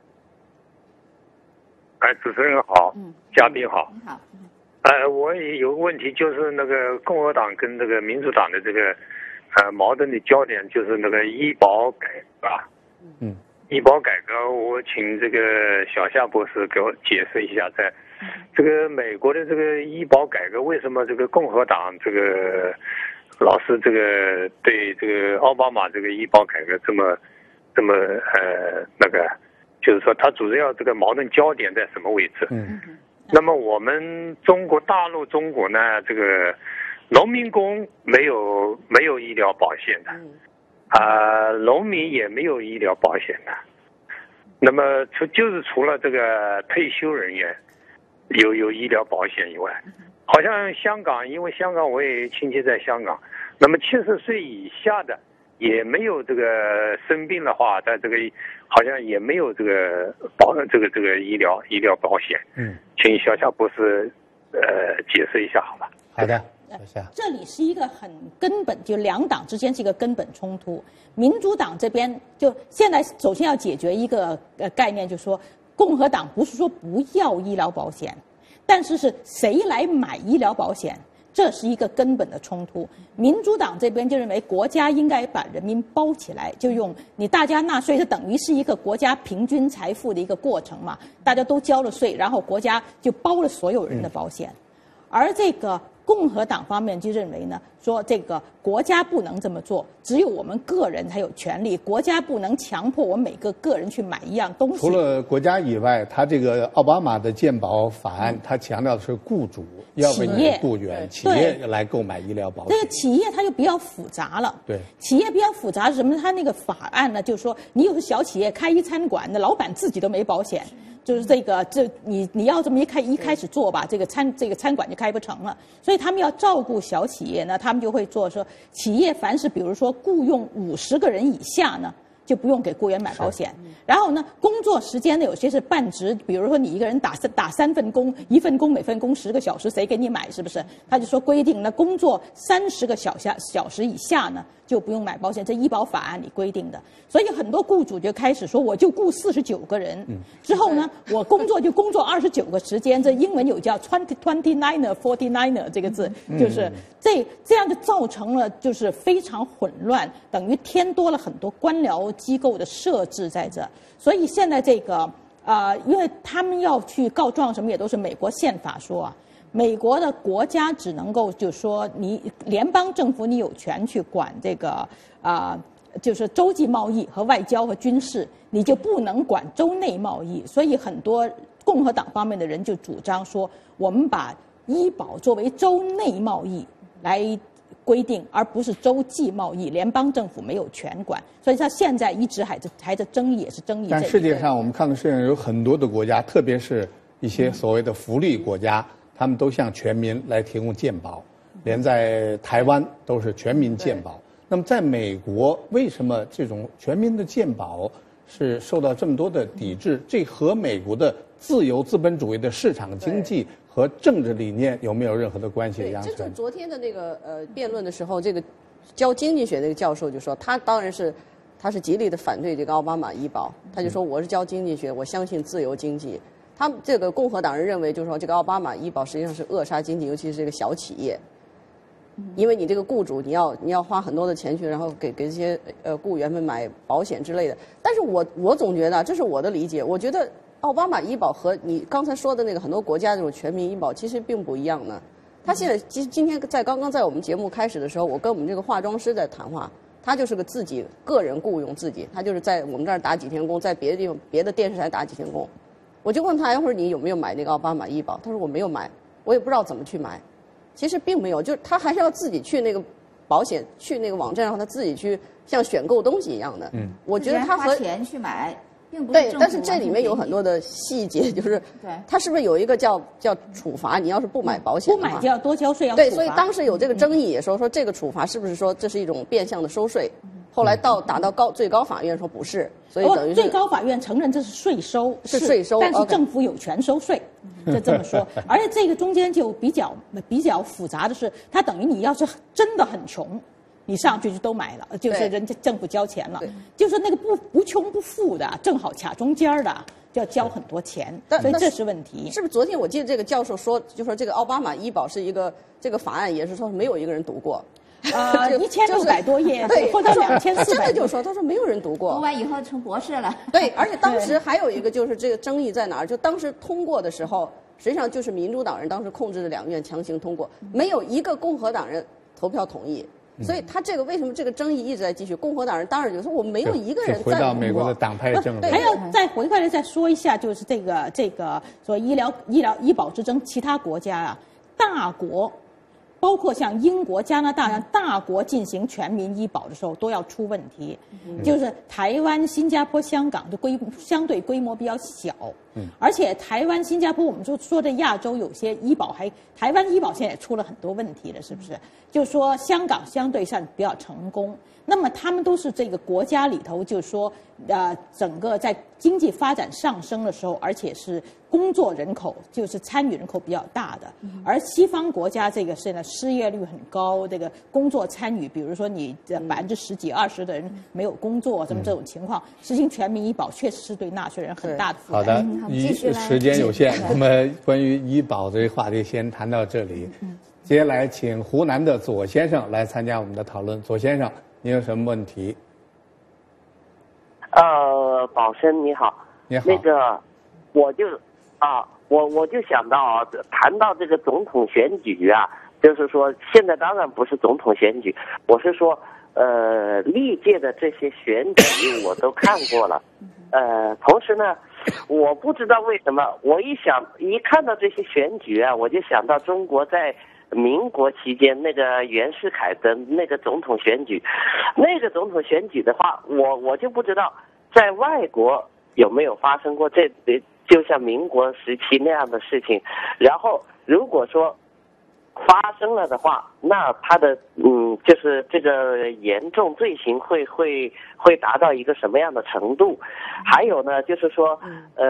主持人好，嘉宾好。你好。我也有个问题，就是那个共和党跟这个民主党的这个矛盾的焦点，就是那个医保改革。医保改革，我请这个小夏博士给我解释一下，在这个美国的这个医保改革，为什么这个共和党这个老是这个对这个奥巴马这个医保改革这么那个，就是说他主要这个矛盾焦点在什么位置？那么我们大陆中国呢，这个农民工没有医疗保险的。农民也没有医疗保险的，那么除了这个退休人员有医疗保险以外，好像香港，因为香港我也亲戚在香港，那么70岁以下的也没有这个生病的话，在这个好像也没有这个这个医疗保险。请小夏博士解释一下好吧？ 好的。 这里是一个很根本，就两党之间是一个根本冲突。民主党这边就现在首先要解决一个概念，就是说共和党不是说不要医疗保险， 但是是谁来买医疗保险？这是一个根本的冲突。民主党这边就认为国家应该把人民包起来，就用你大家纳税，这等于是一个国家平均财富的一个过程嘛，大家都交了税，然后国家就包了所有人的保险。而这个共和党方面就认为呢，说这个国家不能这么做，只有我们个人才有权利，国家不能强迫我们每个个人去买一样东西。 除了国家以外，他这个奥巴马的健保法案，他强调的是雇主要为你的雇员、企业来购买医疗保险。 这个企业它就比较复杂了。 对， 企业比较复杂是什么呢？它那个法案呢，就是说你有小企业开一餐馆，那老板自己都没保险。就是你要这么一开始做吧，这个餐馆就开不成了。所以他们要照顾小企业呢，他们就会做说，企业凡是比如说雇佣50个人以下呢，就不用给雇员买保险。然后呢，工作时间呢有些是半职，比如说你一个人打3份工，一份工每份工10个小时，谁给你买？是不是？他就说规定呢，工作30个小时以下呢就不用买保险，这医保法案里规定的。所以很多雇主就开始说，我就雇49个人，之后呢，我工作29个时间，这英文有叫 29er forty-niner 这个字，就是这样就造成了就是非常混乱，等于添多了很多官僚机构的设置在这。所以现在这个因为他们要去告状什么也都是美国宪法说啊，美国的国家只能够就说你联邦政府你有权去管这个就是洲际贸易和外交和军事，你就不能管州内贸易。所以很多共和党方面的人就主张说，我们把医保作为州内贸易来规定，而不是州际贸易，联邦政府没有权管。所以他现在一直还在争议，也是争议。 但世界上我们看到世界上有很多的国家，特别是一些所谓的福利国家，他们都向全民来提供健保，连在台湾都是全民健保。那么在美国，为什么这种全民的健保是受到这么多的抵制？这和美国的自由资本主义的市场经济和政治理念有没有任何的关系？ 对，这就是昨天的那个辩论的时候，这个教经济学那个教授就说，他是极力的反对这个奥巴马医保，他就说我是教经济学，我相信自由经济。他们这个共和党人认为，就是说这个奥巴马医保实际上是扼杀经济，尤其是这个小企业。因为你这个雇主，你要花很多的钱去，然后给这些雇员们买保险之类的。但是我总觉得，这是我的理解，我觉得奥巴马医保和你刚才说的那个很多国家这种全民医保其实并不一样呢。他现在今天刚刚在我们节目开始的时候，我跟我们这个化妆师在谈话，他就是个自己个人雇佣自己，他就是在我们这儿打几天工，在别的地方别的电视台打几天工。我就问他一会儿你有没有买那个奥巴马医保？他说我没有买，我也不知道怎么去买。其实并没有，就是他还是要自己去那个保险，去那个网站，然后他自己去像选购东西一样的。我觉得他和花钱去买，并不是对，但是这里面有很多的细节，就是他是不是有一个叫处罚？你要是不买保险， 不买就要多交税，要对，所以当时有这个争议，也说这个处罚是不是说这是一种变相的收税？后来打到最高法院说不是，所以等于最高法院承认这是税收， 是税收， 但是政府有权收税，就这么说。而且这个中间就比较复杂的是，它等于你要是真的很穷，你上去就都买了，就是人家政府交钱了，就是那个不穷不富的，正好卡中间的，就要交很多钱，所以这是问题。 是不是昨天我记得这个教授说，就说这个奥巴马医保是一个这个法案，也是说没有一个人读过。 1600多页， 对， 或者2400， 他真的就说，他说没有人读过。 读完以后成博士了。 对，而且当时还有一个就是这个争议在哪儿？就当时通过的时候，实际上就是民主党人当时控制的两院强行通过，没有一个共和党人投票同意。所以他这个为什么这个争议一直在继续？共和党人当然就说我没有一个人回到美国的党派政治。 还要再回过来再说一下，就是这个说医保之争，其他国家啊，大国。包括像英国、加拿大大国进行全民医保的时候，都要出问题。就是台湾、新加坡、香港的相对规模比较小，而且台湾、新加坡，我们说这亚洲有些医保台湾医保现在也出了很多问题了，是不是？就是说香港相对上比较成功，那么他们都是这个国家里头，就是说整个在经济发展上升的时候，而且是工作人口就是参与人口比较大的，而西方国家这个现在失业率很高，这个工作参与，比如说你10几20%的人没有工作，什么这种情况，实行全民医保确实是对纳税人很大的负担。 好的，时间有限，我们关于医保这个话题先谈到这里。接下来请湖南的左先生来参加我们的讨论。左先生，您有什么问题？ 宝生你好， 你好。 那个，我就想到啊，谈到这个总统选举啊，就是说现在当然不是总统选举，我是说，历届的这些选举我都看过了，同时呢，我不知道为什么，我一看到这些选举啊，我就想到中国在民国期间那个袁世凯的那个总统选举，那个总统选举的话，我就不知道在外国有没有发生过就像民国时期那样的事情。然后如果说发生了的话，那他的就是这个严重罪行会达到一个什么样的程度？还有呢，就是说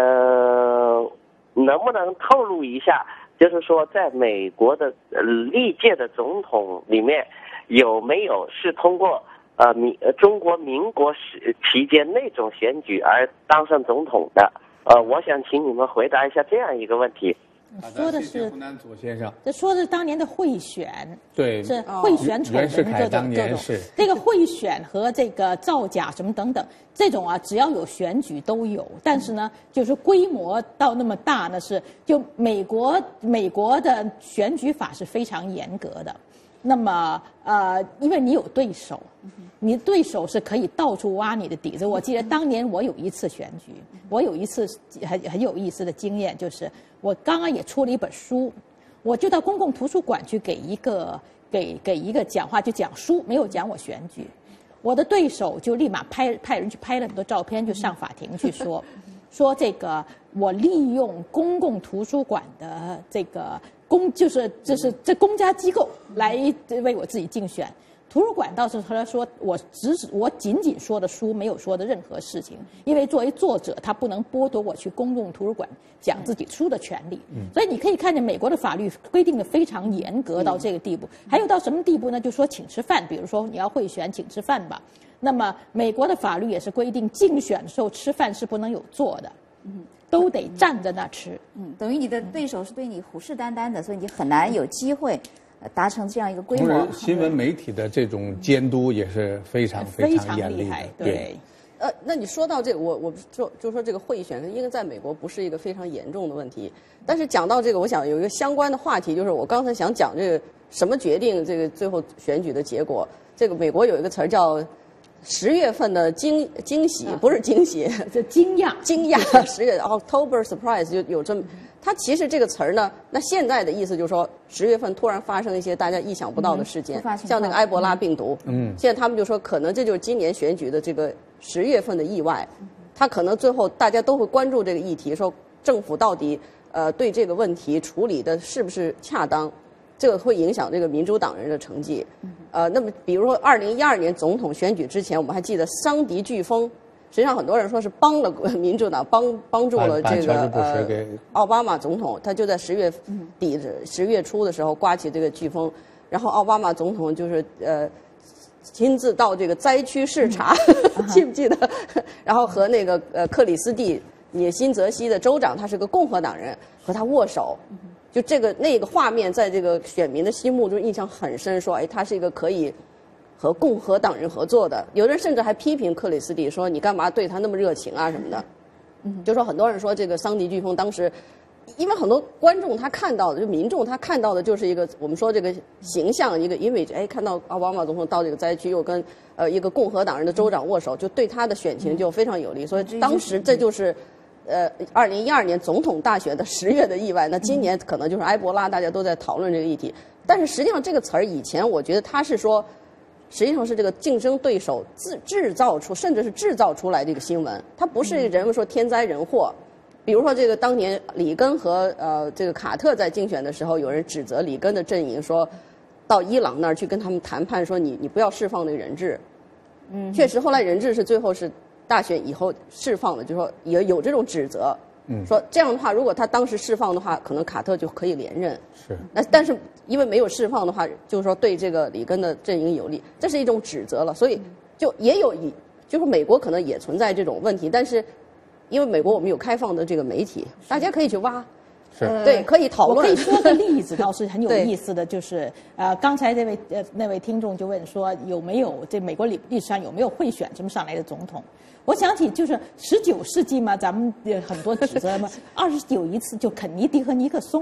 能不能透露一下？就是说，在美国的历届的总统里面，有没有是通过中国民国期间那种选举而当上总统的？我想请你们回答一下这样一个问题。 说的是湖南左先生， 这说的是当年的贿选， 对， 是贿选丑闻各种。这个贿选和这个造假什么等等，这种啊，只要有选举都有。但是呢，就是规模到那么大呢，就美国的选举法是非常严格的。那么因为你有对手，你对手是可以到处挖你的底子。我记得当年我有一次选举，我有一次很有意思的经验，就是我刚刚也出了一本书，我就到公共图书馆去给一个讲话，就讲书，没有讲我选举。我的对手就立马派人去拍了很多照片，就上法庭去说这个我利用公共图书馆的这个这公家机构来为我自己竞选。图书馆倒是他说我仅仅说的书，没有说的任何事情，因为作为作者，他不能剥夺我去公共图书馆讲自己书的权利。所以你可以看见美国的法律规定的非常严格到这个地步。还有到什么地步呢？就说请吃饭，比如说你要贿选，请吃饭吧。那么美国的法律也是规定，竞选的时候吃饭是不能有坐的，都得站在那吃。 等于你的对手是对你虎视眈眈的，所以你很难有机会达成这样一个规模。 新闻媒体的这种监督也是非常严厉的。 对。 那你说到这个，我就说这个贿选，因为在美国不是一个非常严重的问题。但是讲到这个，我想有一个相关的话题，就是我刚才想讲这个什么决定这个最后选举的结果。这个美国有一个词儿叫10月份的惊喜，不是惊喜， 这惊讶 10月 October surprise 就有这么。它其实这个词儿呢，那现在的意思就是说，10月份突然发生一些大家意想不到的事件，像那个埃博拉病毒。现在他们就说，可能这就是今年选举的这个10月份的意外。他可能最后大家都会关注这个议题，说政府到底对这个问题处理的是不是恰当，这个会影响这个民主党人的成绩。那么比如说2012年总统选举之前，我们还记得桑迪飓风。实际上，很多人说是帮了民主党，帮助了这个奥巴马总统。他就在10月底、10月初的时候刮起这个飓风，然后奥巴马总统就是亲自到这个灾区视察，记不记得？然后和那个克里斯蒂新泽西的州长，他是个共和党人，和他握手。就那个画面，在这个选民的心目中印象很深，说他是一个可以和共和党人合作的。有人甚至还批评克里斯蒂说：“你干嘛对他那么热情啊什么的？”就说很多人说这个桑迪飓风当时，因为很多观众他看到的，就民众他看到的就是一个我们说这个形象一个 image， 看到奥巴马总统到这个灾区又跟一个共和党人的州长握手，就对他的选情就非常有利。所以当时这就是2012年总统大选的10月的意外。那今年可能就是埃博拉，大家都在讨论这个议题。但是实际上这个词儿以前我觉得他是说。实际上是这个竞争对手制造出，甚至是制造出来这个新闻，它不是人们说天灾人祸。比如说这个当年里根和这个卡特在竞选的时候，有人指责里根的阵营说，到伊朗那儿去跟他们谈判，说你不要释放那个人质。确实后来人质是最后是大选以后释放的，就说也有这种指责。 说这样的话，如果他当时释放的话，可能卡特就可以连任。 是。 但是因为没有释放的话，就是说对这个里根的阵营有利，这是一种指责了。所以就也有就是美国可能也存在这种问题，但是因为美国我们有开放的这个媒体，大家可以去挖。对，可以讨论。 我可以说个例子，倒是很有意思的，就是刚才那位听众就问说，有没有这美国历史上有没有贿选什么上来的总统？我想起就是19世纪嘛，咱们很多指责嘛，有一次就肯尼迪和尼克松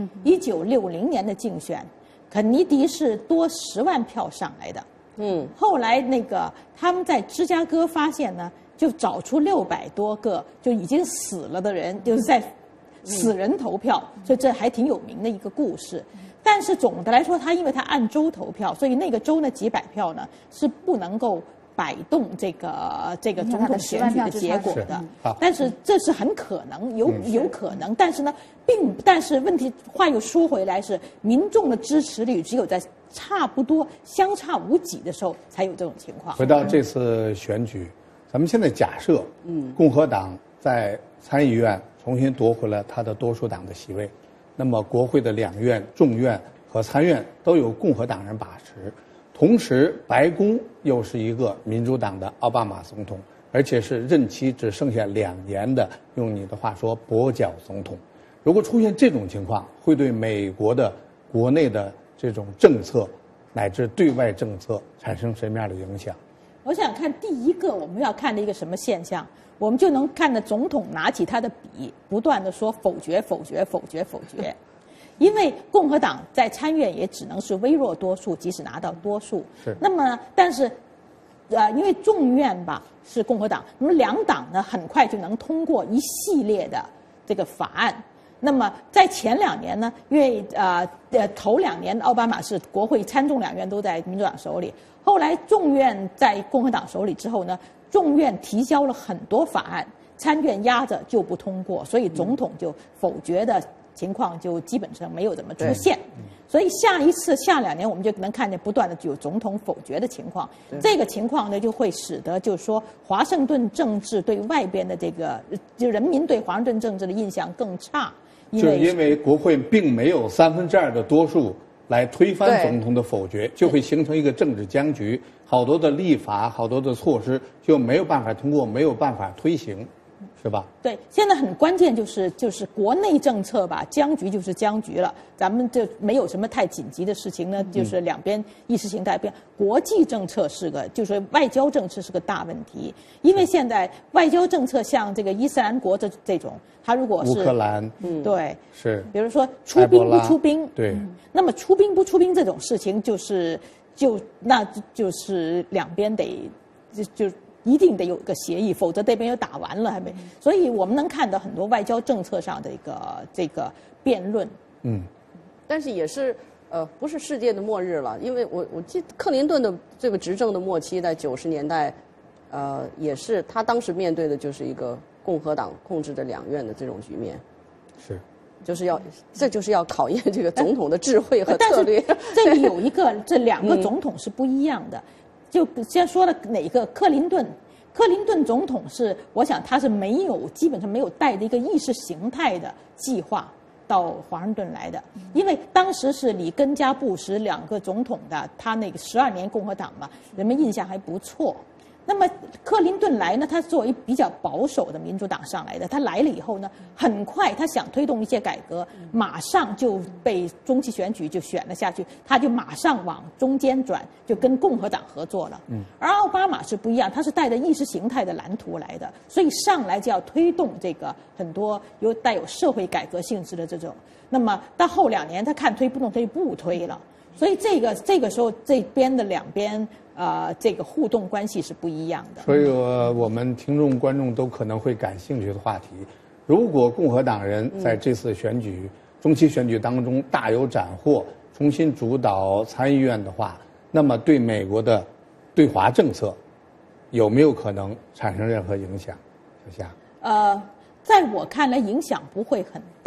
，1960年的竞选，肯尼迪是多10万票上来的，后来那个他们在芝加哥发现呢，就找出600多个就已经死了的人，就是在死人投票，所以这还挺有名的一个故事。但是总的来说，因为他按州投票，所以那个州呢几百票呢是不能够摆动这个总统选举的结果的。但是这是很可能，有可能。但是呢，但是问题话又说回来，是民众的支持率只有在差不多相差无几的时候才有这种情况。 回到这次选举，咱们现在假设，共和党在参议院重新夺回了他的多数党的席位，那么国会的2院、众院和参院都由共和党人把持，同时白宫又是一个民主党的奥巴马总统，而且是任期只剩下2年的，用你的话说跛脚总统。如果出现这种情况，会对美国的国内的这种政策乃至对外政策产生什么样的影响？ 我想看第一个我们要看的一个什么现象，我们就能看到总统拿起他的笔，不断的说否决否决否决否决，因为共和党在参院也只能是微弱多数，即使拿到多数。 是。 那么，但是，因为众院吧是共和党，那么2党呢很快就能通过一系列的这个法案。那么在前2年呢，因为头2年奥巴马是国会参众2院都在民主党手里，后来众院在共和党手里之后呢，众院提交了很多法案，参院压着就不通过，所以总统就否决的情况就基本上没有怎么出现。所以下2年我们就能看见不断的有总统否决的情况。这个情况呢，就会使得就是说华盛顿政治对外边的这个就人民对华盛顿政治的印象更差。 就是因为国会并没有2/3的多数来推翻总统的否决，就会形成一个政治僵局，好多的立法、好多的措施就没有办法通过，没有办法推行，是吧？ 对，现在很关键就是国内政策吧，僵局就是僵局了，咱们就没有什么太紧急的事情呢，就是两边意识形态变。国际政策就是外交政策是个大问题，因为现在外交政策像这个伊斯兰国这种，它如果是乌克兰， 对， 是， 比如说出兵不出兵， 对， 那么出兵不出兵这种事情，那就是两边得就一定得有个协议，否则这边又打完了还没。所以我们能看到很多外交政策上的这个辩论。 但是也是不是世界的末日了，因为我记得克林顿的这个执政的末期在90年代，也是他当时面对的就是一个共和党控制的2院的这种局面。 是。 这就是要考验这个总统的智慧和策略。 但是这里有一个，这2个总统是不一样的。就先说了哪个克林顿总统是，我想他是基本上没有带着一个意识形态的计划到华盛顿来的，因为当时是里根加布什2个总统的，他那个12年共和党嘛，人们印象还不错。那么克林顿来呢，他作为比较保守的民主党上来的，他来了以后呢，很快他想推动一些改革，马上就被中期选举就选了下去，他就马上往中间转，就跟共和党合作了。而奥巴马是不一样，他是带着意识形态的蓝图来的，所以上来就要推动这个很多带有社会改革性质的这种。那么到后2年，他看推不动，他就不推了。所以这个时候，这边的2边。这个互动关系是不一样的。 所以我们听众观众都可能会感兴趣的话题，如果共和党人在这次中期选举当中大有斩获，重新主导参议院的话，那么对美国的对华政策有没有可能产生任何影响？小夏。 在我看来影响不会很大。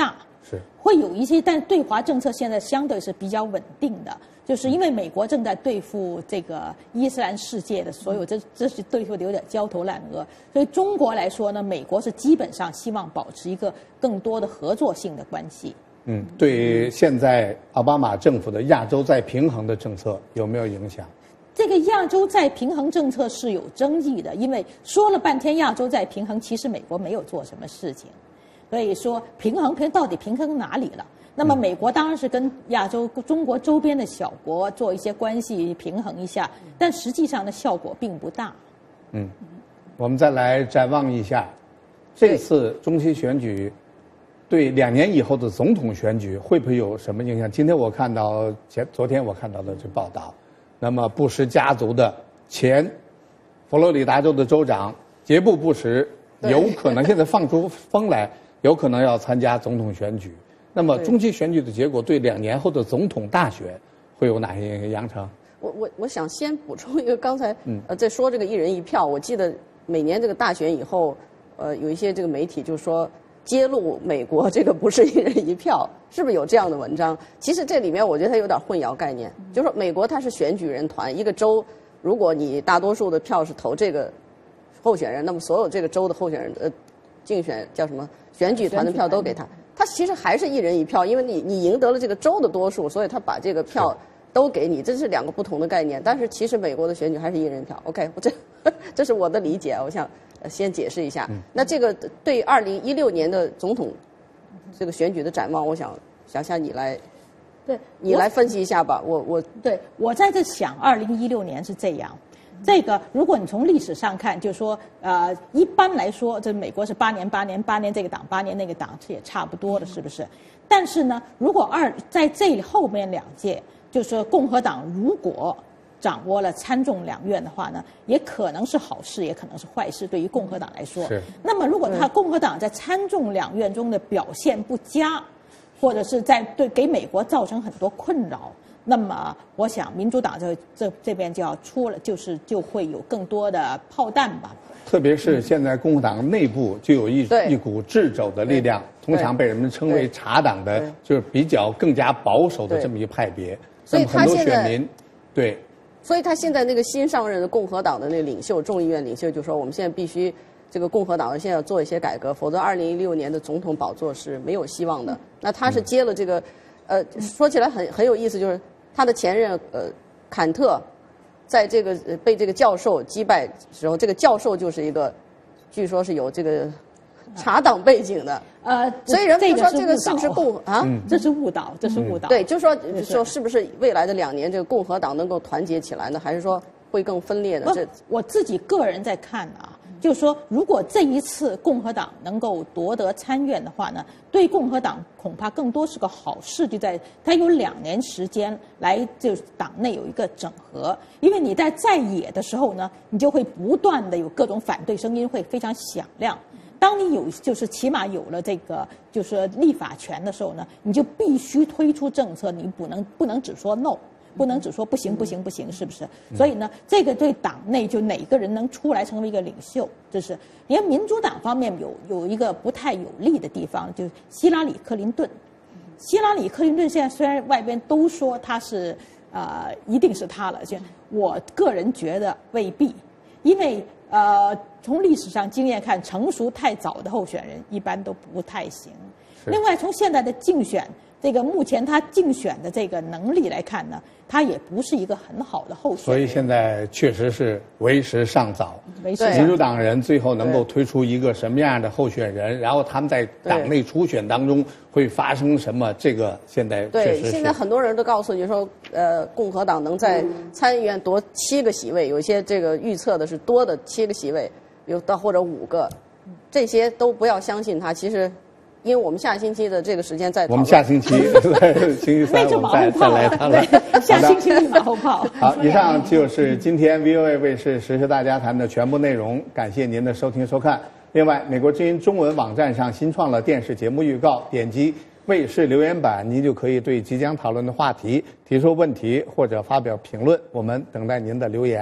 是会有一些，但对华政策现在相对是比较稳定的，就是因为美国正在对付这个伊斯兰世界的所有，这是对付的有点焦头烂额。所以中国来说呢，美国是基本上希望保持一个更多的合作性的关系。 对现在奥巴马政府的亚洲再平衡的政策有没有影响？ 这个亚洲再平衡政策是有争议的，因为说了半天亚洲再平衡，其实美国没有做什么事情。所以说到底平衡哪里了？那么美国当然是跟亚洲、中国周边的小国做一些关系平衡一下，但实际上的效果并不大。 我们再来展望一下，这次中期选举对2年以后的总统选举会不会有什么影响？昨天我看到的这报道，那么布什家族的前佛罗里达州的州长杰布·布什有可能现在放出风来，有可能要参加总统选举。那么中期选举的结果对2年后的总统大选会有哪些影响？杨成， 我想先补充一个，刚才在说这个1人1票，我记得每年这个大选以后，有一些这个媒体就说揭露美国这个不是1人1票，是不是有这样的文章？其实这里面我觉得它有点混淆概念，就是说美国它是选举人团，一个州如果你大多数的票是投这个候选人，那么所有这个州的候选人竞选叫什么选举团的票都给他。他其实还是1人1票，因为你赢得了这个州的多数，所以他把这个票都给你，这是2个不同的概念。但是其实美国的选举还是1人1票。OK， 这是我的理解，我想先解释一下。那这个对2016年的总统这个选举的展望，我想小夏你来分析一下吧。 我在这想，2016年是这样。这个，如果你从历史上看，就是说，一般来说，这美国是8年8年8年这个党，8年那个党，这也差不多的，是不是？但是呢，如果在这后面2届，就是说共和党如果掌握了参众两院的话呢，也可能是好事，也可能是坏事，对于共和党来说。那么，如果共和党在参众两院中的表现不佳，或者是给美国造成很多困扰。那么，我想民主党这边就要就会有更多的炮弹吧。 特别是现在共和党内部就有一股掣肘的力量，通常被人们称为茶党的，就是比较更加保守的这么一派别。 所以很多选民所以他现在那个新上任的共和党的那个领袖，众议院领袖就说，我们现在必须这个共和党现在要做一些改革，否则2016年的总统宝座是没有希望的。那他是接了这个，说起来很有意思，就是他的前任坎特，在这个被这个教授击败时候，这个教授就是一个，据说是有这个茶党背景的。所以人们就说这个是不是这是误导，这是误导。 对，就说是不是未来的2年这个共和党能够团结起来呢？还是说会更分裂呢？ 我自己个人在看啊。就是说，如果这一次共和党能够夺得参院的话呢，对共和党恐怕更多是个好事，就在它有2年时间来就是党内有一个整合，因为你在野的时候呢，你就会不断的有各种反对声音，会非常响亮。当你就是起码有了这个就是立法权的时候呢，你就必须推出政策，你不能只说 no。不能只说不行，是不是？所以呢，这个对党内就哪个人能出来成为一个领袖，这是。你看民主党方面有一个不太有利的地方，就是希拉里·克林顿。希拉里·克林顿现在虽然外边都说他是一定是他了，我个人觉得未必，因为从历史上经验看，成熟太早的候选人一般都不太行。另外，从现在的竞选。这个目前他竞选的这个能力来看呢，他也不是一个很好的候选人。 所以现在确实是为时尚早。民主党人最后能够推出一个什么样的候选人，然后他们在党内初选当中会发生什么，这个现在确实是。 现在很多人都告诉你说，共和党能在参议院夺7个席位，有一些这个预测的是多的7个席位，有到或者5个，这些都不要相信他。其实。因为我们下星期的这个时间再讨论， 我们下星期星期3我们再来谈论。 下星期是马后炮。 好，以上就是今天 VOA 卫视时事大家谈的全部内容，感谢您的收听收看。另外，美国之音中文网站上新创了电视节目预告，点击卫视留言板，您就可以对即将讨论的话题提出问题或者发表评论，我们等待您的留言。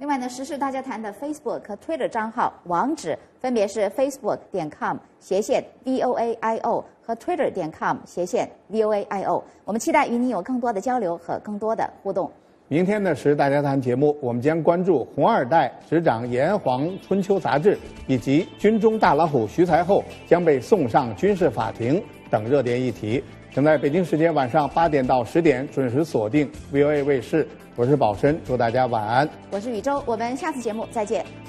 另外呢，时事大家谈的 Facebook 和 Twitter 账号网址分别是 facebook.com/voaio 和 twitter.com/voaio。我们期待与你有更多的交流和更多的互动。 明天的时事大家谈节目，我们将关注红二代执掌《炎黄春秋》杂志，以及军中大老虎徐才厚将被送上军事法庭等热点议题。请在北京时间晚上8点到10点准时锁定 VOA 卫视。我是宝申，祝大家晚安。 我是宇宙，我们下次节目再见。